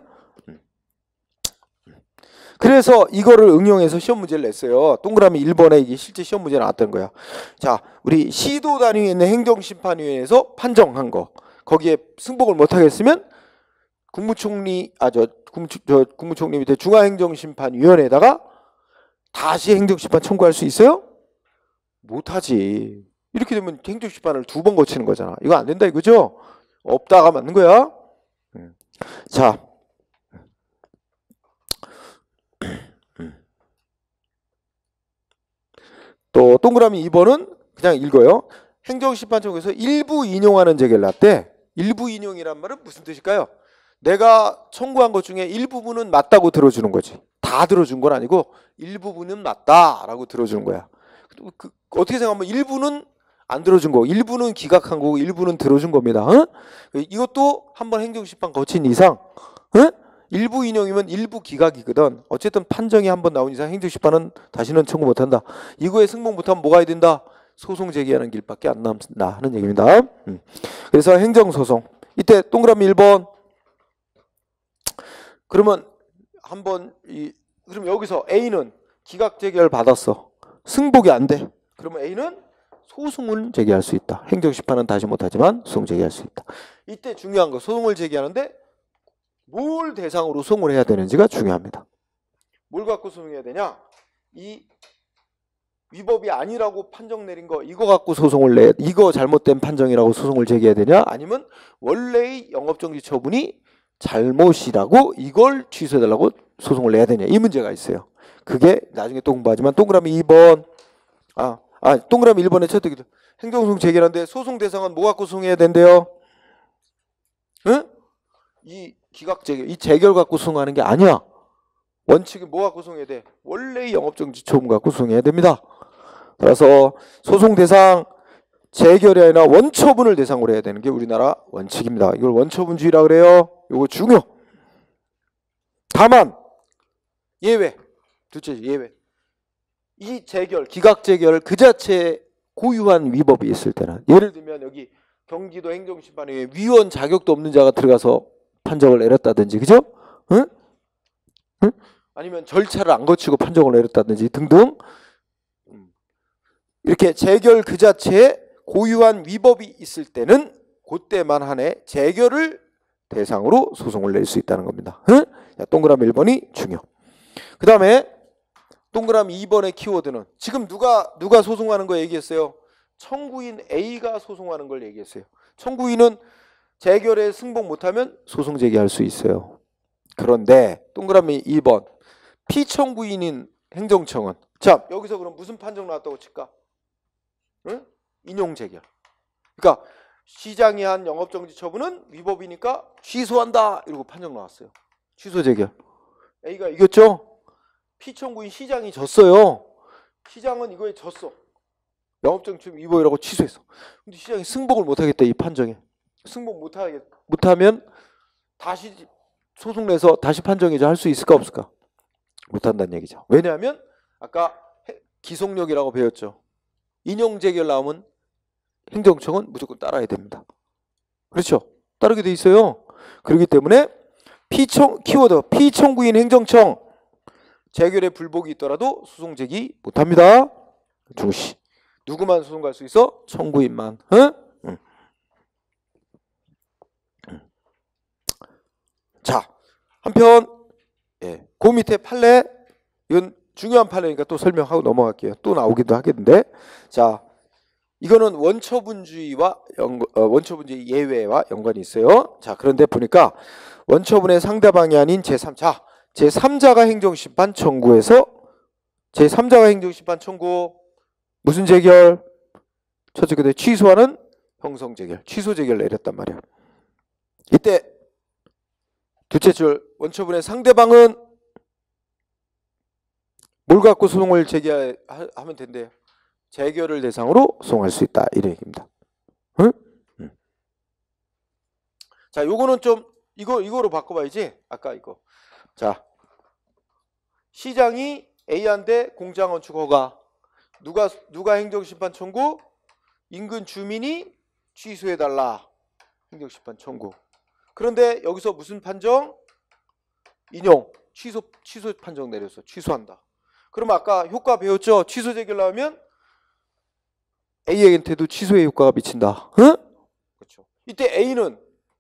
[SPEAKER 1] 그래서 이거를 응용해서 시험 문제를 냈어요. 동그라미 1번에 이게 실제 시험 문제 나왔던 거야. 자, 우리 시도 단위에 있는 행정심판위원회에서 판정한 거, 거기에 승복을 못하겠으면 국무총리 국무총리 밑에 중앙행정심판위원회에다가 다시 행정심판 청구할 수 있어요? 못하지. 이렇게 되면 행정심판을 2번 거치는 거잖아. 이거 안 된다 이거죠? 없다가 맞는 거야. 자, 또 동그라미 2번은 그냥 읽어요. 행정심판 청구에서 일부 인용하는 재결 났대. 일부 인용이란 말은 무슨 뜻일까요? 내가 청구한 것 중에 일부분은 맞다고 들어주는 거지. 다 들어준 건 아니고 일부분은 맞다라고 들어주는 거야. 어떻게 생각하면 일부는 안 들어준 거고 일부는 기각한 거고 일부는 들어준 겁니다. 이것도 한번 행정심판 거친 이상 일부 인용이면 일부 기각이거든. 어쨌든 판정이 한번 나온 이상 행정심판은 다시는 청구 못한다. 이거에 승복 못하면 뭐가 해야 된다? 소송 제기하는 길밖에 안 남는다 하는 얘기입니다. 그래서 행정소송. 이때 동그라미 1번. 그러면 한번 그럼 여기서 A는 기각 제기를 받았어. 승복이 안 돼. 그러면 A는 소송을 제기할 수 있다. 행정심판은 다시 못하지만 소송 제기할 수 있다. 이때 중요한 거, 소송을 제기하는데 뭘 대상으로 소송을 해야 되는지가 중요합니다. 뭘 갖고 소송해야 되냐? 이 위법이 아니라고 판정 내린 거, 이거 갖고 소송을 이거 잘못된 판정이라고 소송을 제기해야 되냐? 아니면 원래의 영업정지 처분이 잘못이라고 이걸 취소해달라고 소송을 내야 되냐? 이 문제가 있어요. 그게 나중에 또 공부하지만 동그라미 2번, 동그라미 1번에 채택이 행정소송 제기하는데 소송 대상은 뭐 갖고 소송해야 된대요? 응? 이 기각 재결, 이 재결 갖고 소송하는 게 아니야. 원칙은 뭐 갖고 소송해야 돼? 원래의 영업정지 처분 갖고 소송해야 됩니다. 따라서 소송 대상 재결이 아니라 원처분을 대상으로 해야 되는 게 우리나라 원칙입니다. 이걸 원처분주의라 그래요. 이거 중요. 다만 예외. 둘째 예외. 이 재결, 기각 재결 그 자체에 고유한 위법이 있을 때는, 예를 들면 여기 경기도 행정심판에 위원 자격도 없는 자가 들어가서 판정을 내렸다든지, 그죠? 응? 아니면 절차를 안 거치고 판정을 내렸다든지 등등, 이렇게 재결 그 자체에 고유한 위법이 있을 때는 그때만 한해 재결을 대상으로 소송을 낼 수 있다는 겁니다. 응? 자, 동그라미 1번이 중요. 그 다음에 동그라미 2번의 키워드는 지금 누가 소송하는 거 얘기했어요? 청구인 A가 소송하는 걸 얘기했어요. 청구인은 재결에 승복 못하면 소송 제기할 수 있어요. 그런데 동그라미 2번 피청구인인 행정청은, 자 여기서 그럼 무슨 판정 나왔다고 칠까? 응? 인용 재결. 그러니까 시장이 한 영업정지 처분은 위법이니까 취소한다 이러고 판정 나왔어요. 취소 재결. A가 이겼죠? 피청구인 시장이 졌어요. 시장은 이거에 졌어. 영업정지 처분 위법이라고 취소했어. 근데 시장이 승복을 못하겠다 이 판정에. 승복 못하면 다시 소송 내서 다시 판정해줘 할 수 있을까 없을까? 못한다는 얘기죠. 왜냐하면 아까 기속력이라고 배웠죠. 인용 재결 나오면 행정청은 무조건 따라야 됩니다. 그렇죠? 따르게 돼 있어요. 그렇기 때문에 키워드 피청구인 행정청 재결에 불복이 있더라도 소송 제기 못합니다. 중시. 누구만 소송 갈 수 있어? 청구인만. 응? 자, 한편 그 밑에 판례, 이건 중요한 판례니까 또 설명하고 넘어갈게요. 또 나오기도 하겠는데, 자, 이거는 원처분주의와 원처분주의 예외와 연관이 있어요. 자, 그런데 보니까 원처분의 상대방이 아닌 제3자, 제3자가 행정심판 청구해서 제3자가 행정심판 청구 무슨 재결? 첫째 근데 취소하는 형성재결, 취소재결 내렸단 말이야. 이때 둘째 줄 원처분의 상대방은 뭘 갖고 소송을 제기하면 된대요? 재결을 대상으로 소송할 수 있다. 이런 얘기입니다. 응? 자, 요거는 좀 이거로 바꿔봐야지. 아까 이거. 자, 시장이 A한테 공장건축 허가. 누가 행정심판 청구? 인근 주민이 취소해달라. 행정심판 청구. 그런데 여기서 무슨 판정? 인용. 취소 판정 내렸어. 취소한다. 그럼 아까 효과 배웠죠? 취소 재결 나오면 A한테도 취소의 효과가 미친다. 응? 그렇죠. 이때 A는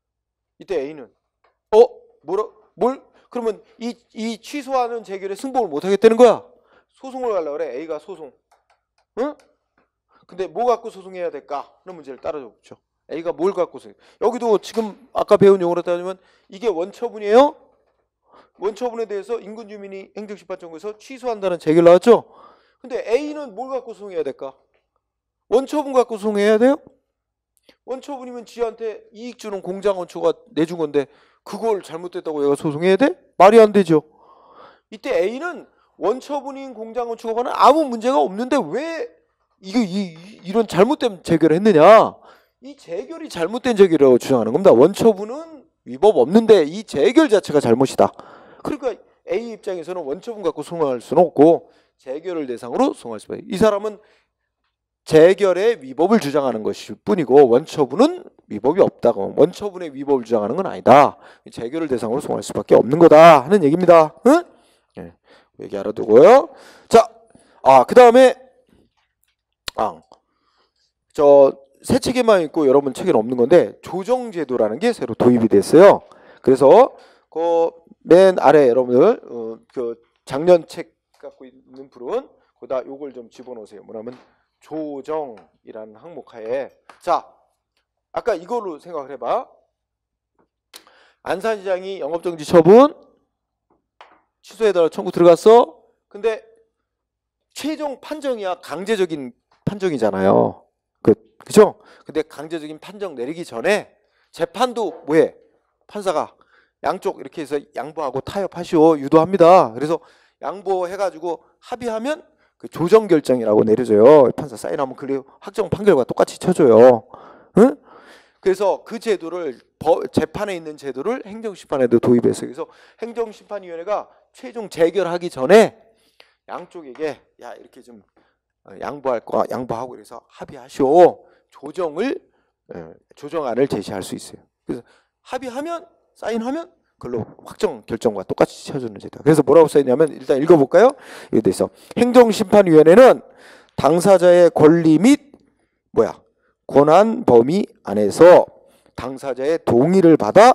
[SPEAKER 1] 그러면 이 취소하는 재결에 승복을 못 하겠다는 거야. 소송을 가려고 그래. A가 소송. 응? 근데 뭐 갖고 소송해야 될까? 하는 문제를 따라줘 보죠. A가 뭘 갖고 소송? 여기도 지금 아까 배운 용어로 따지면 이게 원처분이에요. 원처분에 대해서 인근 주민이 행정심판 청구에서 취소한다는 재결 나왔죠. 근데 A는 뭘 갖고 소송해야 될까? 원처분 갖고 소송해야 돼요? 원처분이면 지한테 이익 주는 공장원초가 내준 건데 그걸 잘못됐다고 얘가 소송해야 돼? 말이 안 되죠. 이때 A는 원처분인 공장원초과는 아무 문제가 없는데 왜 이런 잘못된 재결을 했느냐? 이 재결이 잘못된 재결이라고 주장하는 겁니다. 원처분은 위법 없는데 이 재결 자체가 잘못이다. 그러니까 A 입장에서는 원처분 갖고 소송할 수는 없고 재결을 대상으로 소송할 수가 있어요. 이 사람은 재결의 위법을 주장하는 것일 뿐이고 원처분은 위법이 없다고. 원처분의 위법을 주장하는 건 아니다. 재결을 대상으로 소송할 수밖에 없는 거다 하는 얘기입니다. 응? 네, 얘기 알아두고요. 자, 그 다음에 저 새 책에만 있고 여러분 책에는 없는 건데 조정제도라는 게 새로 도입이 됐어요. 그래서 그 맨 아래 여러분들 그 작년 책 갖고 있는 분은 거기다 요걸 좀 집어넣으세요. 뭐냐면 조정이라는 항목 하에, 자, 아까 이걸로 생각을 해봐. 안산시장이 영업정지 처분 취소해달라 청구 들어갔어. 근데 최종 판정이야 강제적인 판정이잖아요. 그죠? 근데 강제적인 판정 내리기 전에 재판도 뭐해? 판사가 양쪽 이렇게 해서 양보하고 타협하시오 유도합니다. 그래서 양보해가지고 합의하면 그 조정결정이라고 내려줘요. 판사 사인하면 그 확정 판결과 똑같이 쳐줘요. 응? 그래서 그 제도를 재판에 있는 제도를 행정심판에도 도입했어요. 그래서 행정심판위원회가 최종 재결하기 전에 양쪽에게 야 이렇게 좀 양보할 거 양보하고 그래서 합의하시오. 조정안을 제시할 수 있어요. 그래서 합의하면 사인하면 그걸로 확정 결정과 똑같이 쳐주는 제도. 그래서 뭐라고 써있냐면 일단 읽어볼까요? 이에 대해서 행정심판위원회는 당사자의 권리 및 권한 범위 안에서 당사자의 동의를 받아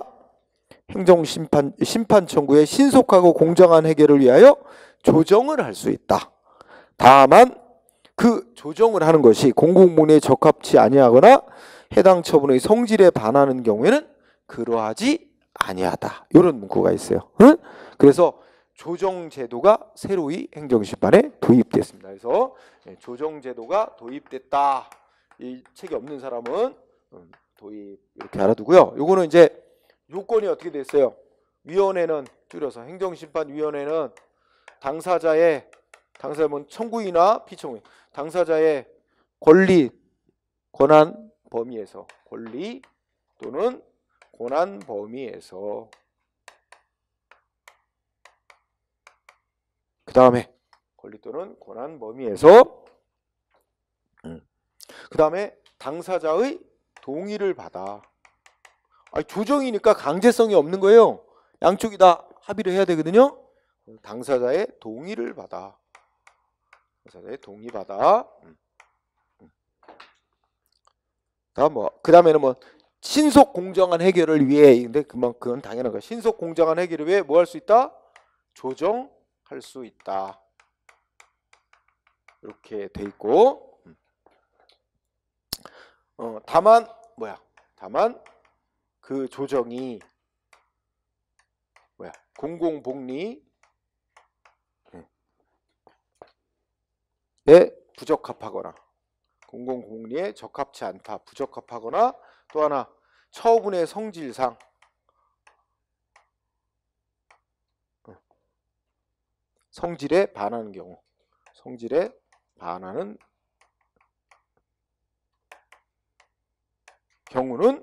[SPEAKER 1] 심판 청구의 신속하고 공정한 해결을 위하여 조정을 할 수 있다. 다만 그 조정을 하는 것이 공공분에 적합치 아니하거나 해당 처분의 성질에 반하는 경우에는 그러하지 아니하다. 이런 문구가 있어요. 응? 그래서 조정제도가 새로이 행정심판에 도입됐습니다. 그래서 조정제도가 도입됐다. 이 책이 없는 사람은 도입 이렇게 알아두고요. 요거는 이제 요건이 어떻게 됐어요? 위원회는 줄여서 행정심판위원회는 당사자의 청구인이나 피청구인 당사자의 권리 권한 범위에서 권리 또는 권한 범위에서 그 다음에 권리 또는 권한 범위에서 그 다음에 당사자의 동의를 받아. 아니, 조정이니까 강제성이 없는 거예요. 양쪽이 다 합의를 해야 되거든요. 당사자의 동의를 받아. 당사자의 동의 받아. 다음 그 다음에는 신속 공정한 해결을 위해, 근데 그건 당연한 거야. 신속 공정한 해결을 위해 뭐 할 수 있다? 조정할 수 있다. 이렇게 돼 있고, 다만 그 조정이 공공복리에 부적합하거나, 공공복리에 적합치 않다, 부적합하거나, 또 하나 처분의 성질상 성질에 반하는 경우, 성질에 반하는 경우는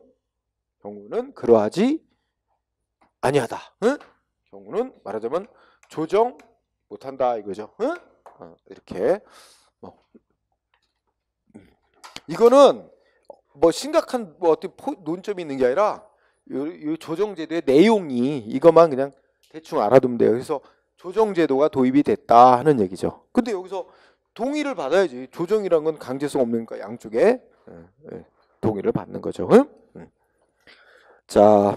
[SPEAKER 1] 그러하지 아니하다. 응? 경우는 말하자면 조정 못한다 이거죠. 응? 이렇게 이거는 심각한 어떤 논점이 있는 게 아니라 이 조정제도의 내용이 이것만 그냥 대충 알아두면 돼요. 그래서 조정제도가 도입이 됐다 하는 얘기죠. 근데 여기서 동의를 받아야지. 조정이란 건 강제성 없으니까 양쪽에 동의를 받는 거죠. 자,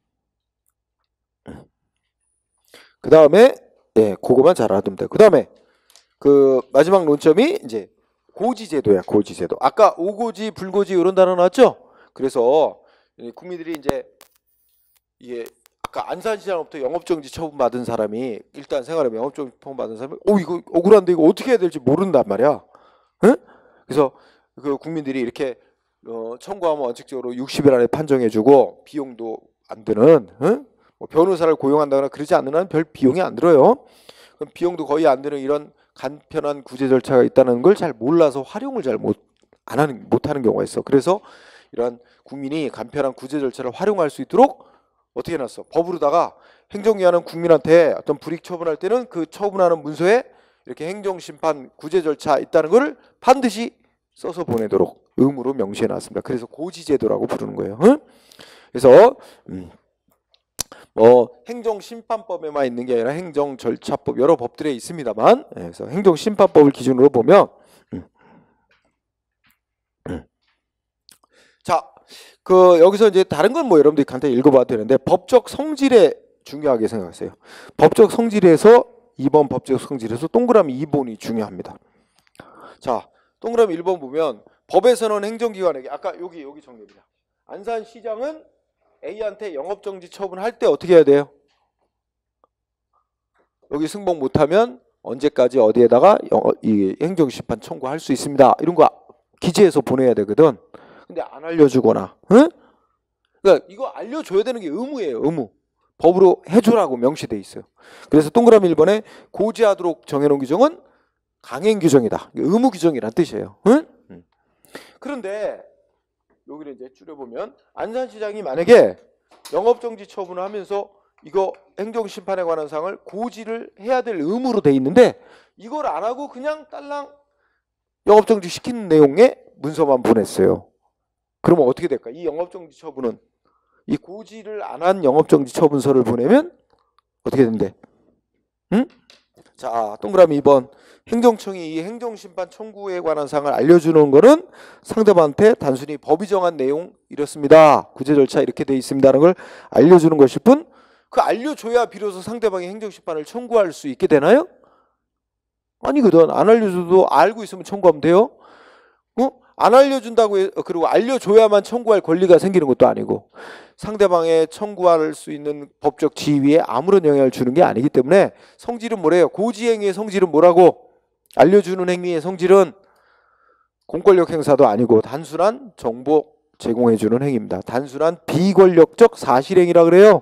[SPEAKER 1] 그 다음에 그거만 잘 알아두면 돼요. 그 다음에 그 마지막 논점이 이제 고지제도야. 고지제도. 아까 오고지, 불고지 이런 단어 나왔죠? 그래서 국민들이 이제 이게 아까 안산시장부터 영업정지 처분받은 사람이 일단 생활하면 영업정지 처분받은 사람이 이거 억울한데 이거 어떻게 해야 될지 모른단 말이야. 응? 그래서 그 국민들이 이렇게 청구하면 원칙적으로 60일 안에 판정해주고 비용도 안 드는, 응? 변호사를 고용한다거나 그러지 않는 한 별 비용이 안 들어요. 그럼 비용도 거의 안 드는 이런 간편한 구제 절차가 있다는 걸 잘 몰라서 활용을 잘 못하는 경우가 있어. 그래서 이러한 국민이 간편한 구제 절차를 활용할 수 있도록 어떻게 해놨어? 법으로다가 행정기관은 국민한테 어떤 불이익 처분할 때는 그 처분하는 문서에 이렇게 행정심판 구제 절차 있다는 걸 반드시 써서 보내도록 의무로 명시해놨습니다. 그래서 고지제도라고 부르는 거예요. 응? 그래서 행정심판법에만 있는 게 아니라 행정절차법 여러 법들에 있습니다만, 그래서 행정심판법을 기준으로 보면 자, 여기서 이제 다른 건 여러분들이 간단히 읽어봐도 되는데 법적 성질에 중요하게 생각하세요. 법적 성질에서 2번 법적 성질에서 동그라미 2번이 중요합니다. 자, 동그라미 1번 보면 법에서는 행정기관에게 아까 여기 정리입니다. 안산시장은 A한테 영업정지 처분할 때 어떻게 해야 돼요? 여기 승복 못하면 언제까지 어디에다가 이 행정심판 청구할 수 있습니다. 이런 거 기재해서 보내야 되거든. 근데 안 알려주거나, 응? 그러니까 이거 알려줘야 되는 게 의무예요. 의무. 법으로 해주라고 명시돼 있어요. 그래서 동그라미 1번에 고지하도록 정해놓은 규정은 강행 규정이다. 의무 규정이란 뜻이에요. 응? 그런데 여기를 이제 줄여보면 안산시장이 만약에 영업정지 처분을 하면서 이거 행정심판에 관한 사항을 고지를 해야 될 의무로 돼 있는데 이걸 안 하고 그냥 딸랑 영업정지 시키는 내용의 문서만 보냈어요. 그러면 어떻게 될까? 이 영업정지 처분은 이 고지를 안 한 영업정지 처분서를 보내면 어떻게 된대? 응? 자, 동그라미 2번 행정청이 이 행정심판 청구에 관한 사항을 알려주는 거는 상대방한테 단순히 법이 정한 내용 이렇습니다. 구제 절차 이렇게 돼 있습니다라는 걸 알려주는 것일 뿐 그 알려줘야 비로소 상대방이 행정심판을 청구할 수 있게 되나요? 아니거든. 안 알려줘도 알고 있으면 청구하면 돼요. 안 알려준다고 그리고 알려줘야만 청구할 권리가 생기는 것도 아니고 상대방의 청구할 수 있는 법적 지위에 아무런 영향을 주는 게 아니기 때문에 성질은 뭐래요? 고지행위의 성질은 뭐라고? 알려주는 행위의 성질은 공권력 행사도 아니고 단순한 정보 제공해주는 행위입니다. 단순한 비권력적 사실행위라 그래요.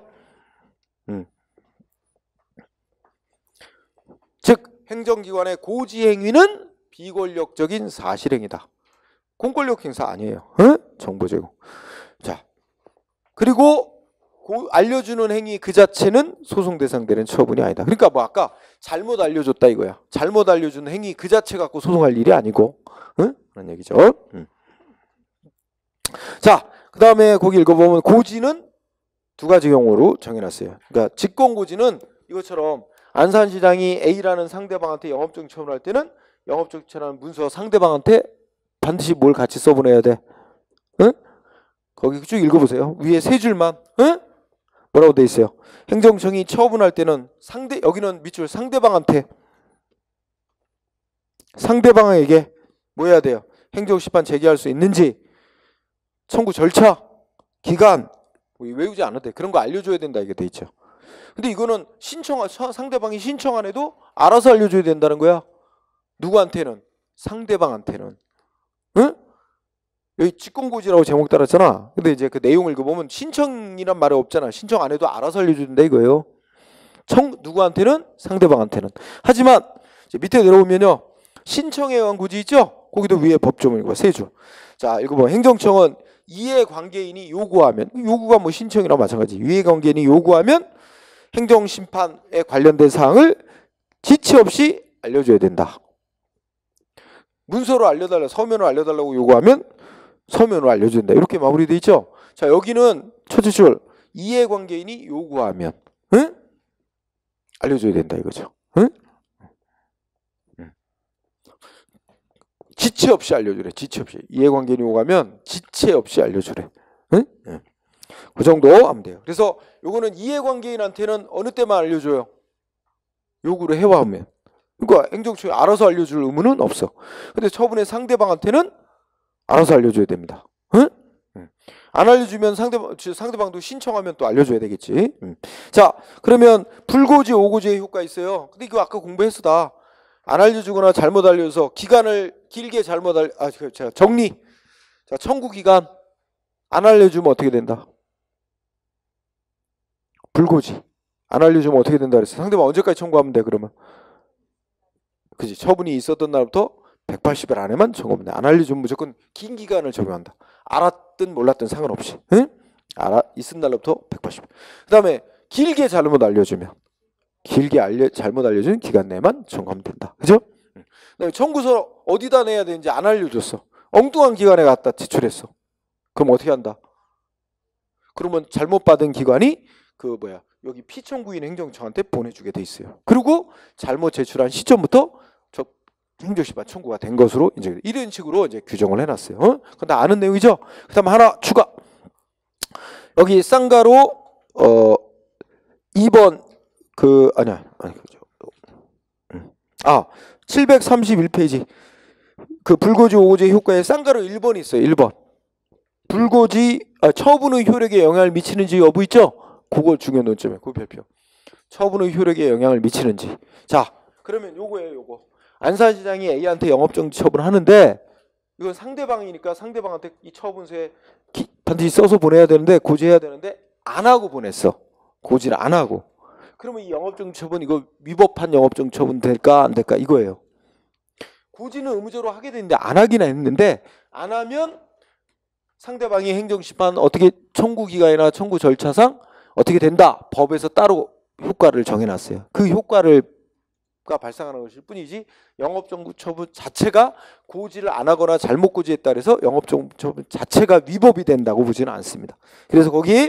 [SPEAKER 1] 즉 행정기관의 고지행위는 비권력적인 사실행위다. 공권력 행사 아니에요. 정보 제공. 자, 그리고 알려주는 행위 그 자체는 소송 대상되는 처분이 아니다. 그러니까 아까 잘못 알려줬다 이거야. 잘못 알려준 행위 그 자체 갖고 소송할 일이 아니고, 그런 얘기죠. 자, 그 다음에 거기 읽어보면 고지는 두 가지 경우로 정해놨어요. 그러니까 직권고지는 이것처럼 안산시장이 A라는 상대방한테 영업정지 처분할 때는 영업정지 처분하는 문서 상대방한테 반드시 뭘 같이 써보내야 돼. 응? 거기 쭉 읽어보세요. 위에 세 줄만. 응? 뭐라고 돼 있어요? 행정청이 처분할 때는 여기는 밑줄 상대방한테, 상대방에게 뭐 해야 돼요? 행정심판 제기할 수 있는지, 청구 절차, 기간, 외우지 않아도 돼. 그런 거 알려줘야 된다 이게 돼 있죠. 근데 이거는 상대방이 신청 안 해도 알아서 알려줘야 된다는 거야. 누구한테는? 상대방한테는. 응? 여기 직권고지라고 제목 달았잖아. 근데 이제 그 내용을 읽어보면 신청이란 말이 없잖아. 신청 안 해도 알아서 알려준다 이거예요. 누구한테는? 상대방한테는. 하지만 이제 밑에 내려오면요, 신청에 의한 고지 있죠? 거기도 위에 법조문 읽어 세 줄. 자, 읽어보면 행정청은 이해관계인이 요구하면, 요구가 뭐 신청이랑 마찬가지. 이해관계인이 요구하면 행정심판에 관련된 사항을 지체 없이 알려줘야 된다. 문서로 알려달라, 서면으로 알려달라고 요구하면 서면으로 알려줘야 된다. 이렇게 마무리돼 있죠. 자, 여기는 첫째 줄 이해관계인이 요구하면, 응? 알려줘야 된다 이거죠. 응? 지체 없이 알려주래. 지체 없이. 이해관계인이 요구하면 지체 없이 알려주래. 응? 응. 그 정도 하면 돼요. 그래서 요거는 이해관계인한테는 어느 때만 알려줘요? 요구를 해와하면. 그러니까 행정청이 알아서 알려줄 의무는 없어. 근데 처분의 상대방한테는 알아서 알려줘야 됩니다. 응? 응. 안 알려주면 상대방도 신청하면 또 알려줘야 되겠지. 응. 자, 그러면 불고지, 오고지의 효과 있어요. 근데 이거 아까 공부했어 다. 안 알려주거나 잘못 알려서 기간을 길게 정리. 자, 청구 기간 안 알려주면 어떻게 된다? 불고지. 안 알려주면 어떻게 된다 그랬어? 상대방 언제까지 청구하면 돼 그러면? 그지? 처분이 있었던 날부터 180일 안에만 청구하면 돼. 안 알려주면 무조건 긴 기간을 적용한다. 알았든 몰랐든 상관없이. 응? 있은 날부터 180일. 그 다음에 길게 잘못 알려주면, 잘못 알려준 기간 내만 청구하면 된다. 그죠? 그다음에 청구서 어디다 내야 되는지 안 알려줬어. 엉뚱한 기관에 갖다 제출했어. 그럼 어떻게 한다? 그러면 잘못 받은 기관이 여기 피청구인 행정청한테 보내주게 돼 있어요. 그리고 잘못 제출한 시점부터 행정심판 청구가 된 것으로 이제 이런 식으로 이제 규정을 해놨어요. 근데 아는 내용이죠. 그다음 하나 추가. 여기 쌍가로 2번 731페이지 그 불고지 오고지의 효과에 쌍가로 1번이 있어요. 1번. 처분의 효력에 영향을 미치는지 여부 있죠? 그걸 중요한 논점이에요. 그 별표. 처분의 효력에 영향을 미치는지. 자, 그러면 요거예요. 요거. 안산시장이 A한테 영업정지 처분하는데 이건 상대방이니까 상대방한테 이 처분서에 반드시 써서 보내야 되는데 고지해야 되는데 안 하고 보냈어. 고지를 안 하고. 그러면 이 영업정지 처분 이거 위법한 영업정지 처분 될까 안 될까 이거예요. 고지는 의무적으로 하게 되는데 안 하기는 했는데 안 하면 상대방이 행정심판 어떻게 청구 기간이나 청구 절차상 어떻게 된다. 법에서 따로 효과를 정해놨어요. 그 효과가 발생하는 것일 뿐이지 영업정지 처분 자체가 고지를 안 하거나 잘못 고지했다 그래서 영업정지 처분 자체가 위법이 된다고 보지는 않습니다. 그래서 거기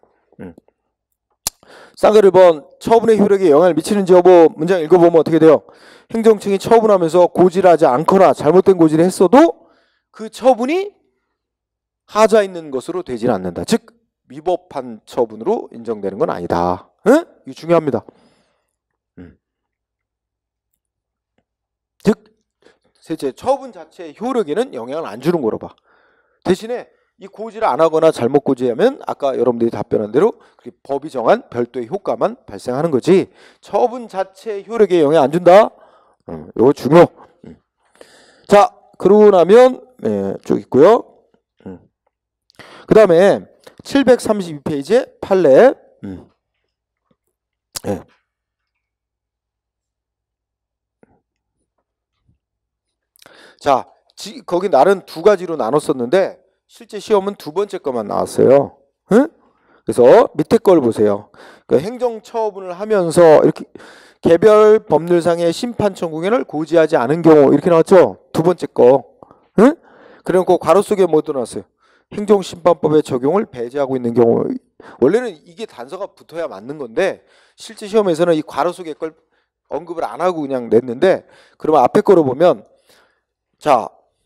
[SPEAKER 1] 쌍글 1번 처분의 효력에 영향을 미치는지 여부 문장 읽어보면 어떻게 돼요? 행정청이 처분하면서 고지를 하지 않거나 잘못된 고지를 했어도 그 처분이 하자 있는 것으로 되지는 않는다. 즉 위법한 처분으로 인정되는 건 아니다. 응? 이거 중요합니다. 즉 셋째 처분 자체의 효력에는 영향을 안 주는 거로 봐. 대신에 이 고지를 안 하거나 잘못 고지하면 아까 여러분들이 답변한 대로 법이 정한 별도의 효과만 발생하는 거지 처분 자체의 효력에 영향 안 준다. 이거 중요. 자, 그러고 나면 쭉 있고요. 그 다음에 732페이지에 판례. 자, 거기 날은 두 가지로 나눴었는데 실제 시험은 두 번째 것만 나왔어요. 응? 그래서 밑에 걸 보세요. 그 행정처분을 하면서 이렇게 개별 법률상의 심판 청구권을 고지하지 않은 경우 이렇게 나왔죠. 두 번째 거. 응? 그래놓고 괄호 속에 뭐 들어놨어요? 행정심판법의 적용을 배제하고 있는 경우, 원래는 이게 단서가 붙어야 맞는 건데 실제 시험에서는 이 괄호 속의 걸 언급을 안 하고 그냥 냈는데, 그러면 앞에 거로 보면 자,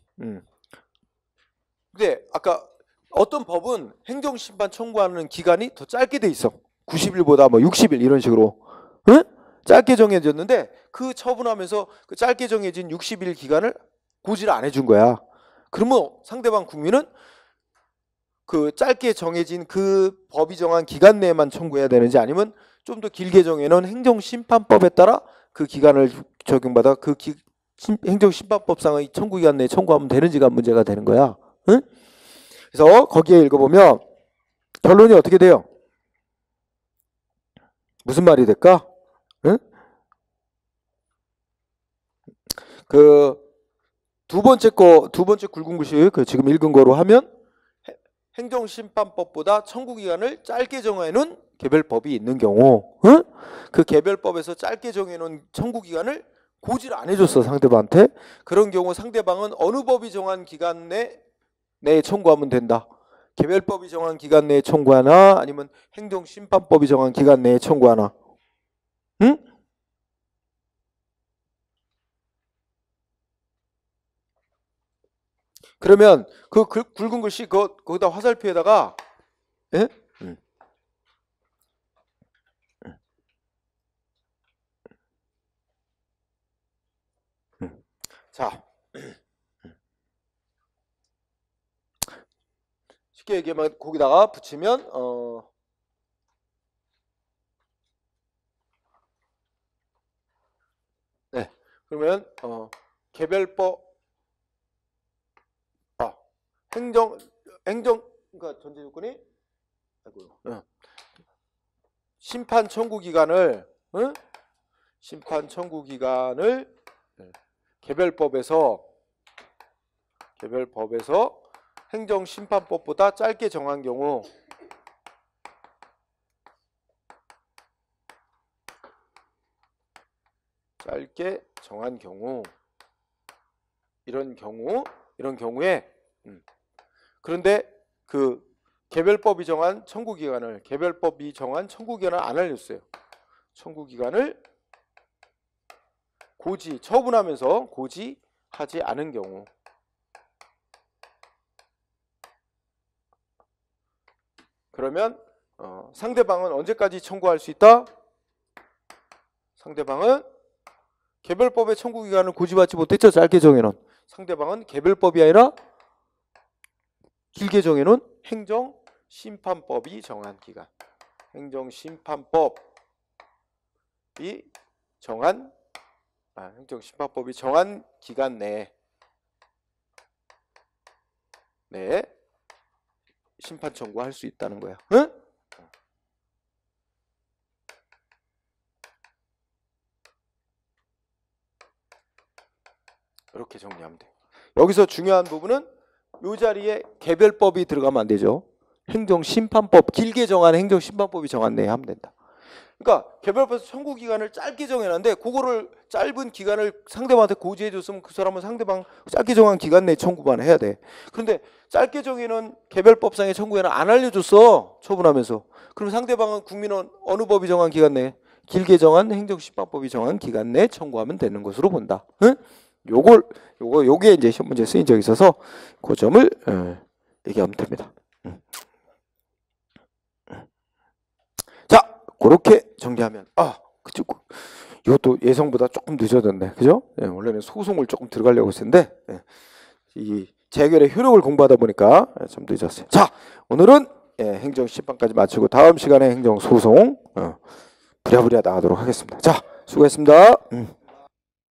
[SPEAKER 1] 근데 아까 어떤 법은 행정심판 청구하는 기간이 더 짧게 돼 있어. 90일보다 뭐 60일 이런 식으로, 응? 짧게 정해졌는데 그 처분하면서 그 짧게 정해진 60일 기간을 고지를 안 해준 거야. 그러면 상대방 국민은 그 짧게 정해진 그 법이 정한 기간 내에만 청구해야 되는지, 아니면 좀 더 길게 정해놓은 행정심판법에 따라 그 기간을 적용받아 그 행정심판법상의 청구기간 내에 청구하면 되는지가 문제가 되는 거야. 응? 그래서 거기에 읽어보면 결론이 어떻게 돼요? 무슨 말이 될까? 응? 그 두 번째 굵은 글씨 그 지금 읽은 거로 하면 행정심판법보다 청구기간을 짧게 정해놓은 개별법이 있는 경우, 응? 그 개별법에서 짧게 정해놓은 청구기간을 고지를 안 해줬어, 상대방한테. 그런 경우 상대방은 어느 법이 정한 기간 내에 청구하면 된다. 개별법이 정한 기간 내에 청구하나, 아니면 행정심판법이 정한 기간 내에 청구하나. 응? 그러면 그 굵은 글씨 거기다 화살표에다가, 예? 자, 쉽게 얘기하면 거기다가 붙이면 네, 그러면 개별법 그러니까 전제 조건이 심판 청구 기간을, 응? 심판 청구 기간을 개별법에서 행정심판법보다 짧게 정한 경우, 이런 경우에 그런데 그 개별법이 정한 청구기간을 안 알려줬어요. 청구기간을 처분하면서 고지하지 않은 경우, 그러면 상대방은 언제까지 청구할 수 있다? 상대방은 개별법의 청구기간을 고지받지 못했죠. 짧게 정해놓은. 상대방은 개별법이 아니라 길게 정해놓은 행정심판법이 정한 기간, 행정심판법이 정한 기간 내에 심판 청구할 수 있다는 거야. 응? 이렇게 정리하면 돼. 여기서 중요한 부분은 이 자리에 개별법이 들어가면 안 되죠. 행정심판법, 길게 정한 행정심판법이 정한 내에 하면 된다. 그러니까 개별법에서 청구기간을 짧게 정해놨는데 그거를 짧은 기간을 상대방한테 고지해줬으면 그 사람은 상대방 짧게 정한 기간 내에 청구만 해야 돼. 그런데 짧게 정해놓은 개별법상의 청구에는 안 알려줬어, 처분하면서. 그럼 상대방은 국민은 어느 법이 정한 기간 내에, 길게 정한 행정심판법이 정한 기간 내에 청구하면 되는 것으로 본다. 응? 요게 이제 시험 문제 쓰인 적이 있어서 그 점을 얘기하면 됩니다. 자, 그렇게 정리하면 그쪽 이것도 예상보다 조금 늦어졌네, 그죠? 예, 원래는 소송을 조금 들어가려고 했는데 이 재결의 효력을 공부하다 보니까 좀 늦었어요. 자, 오늘은 행정심판까지 마치고 다음 시간에 행정소송 부랴부랴 나가도록 하겠습니다. 자, 수고했습니다.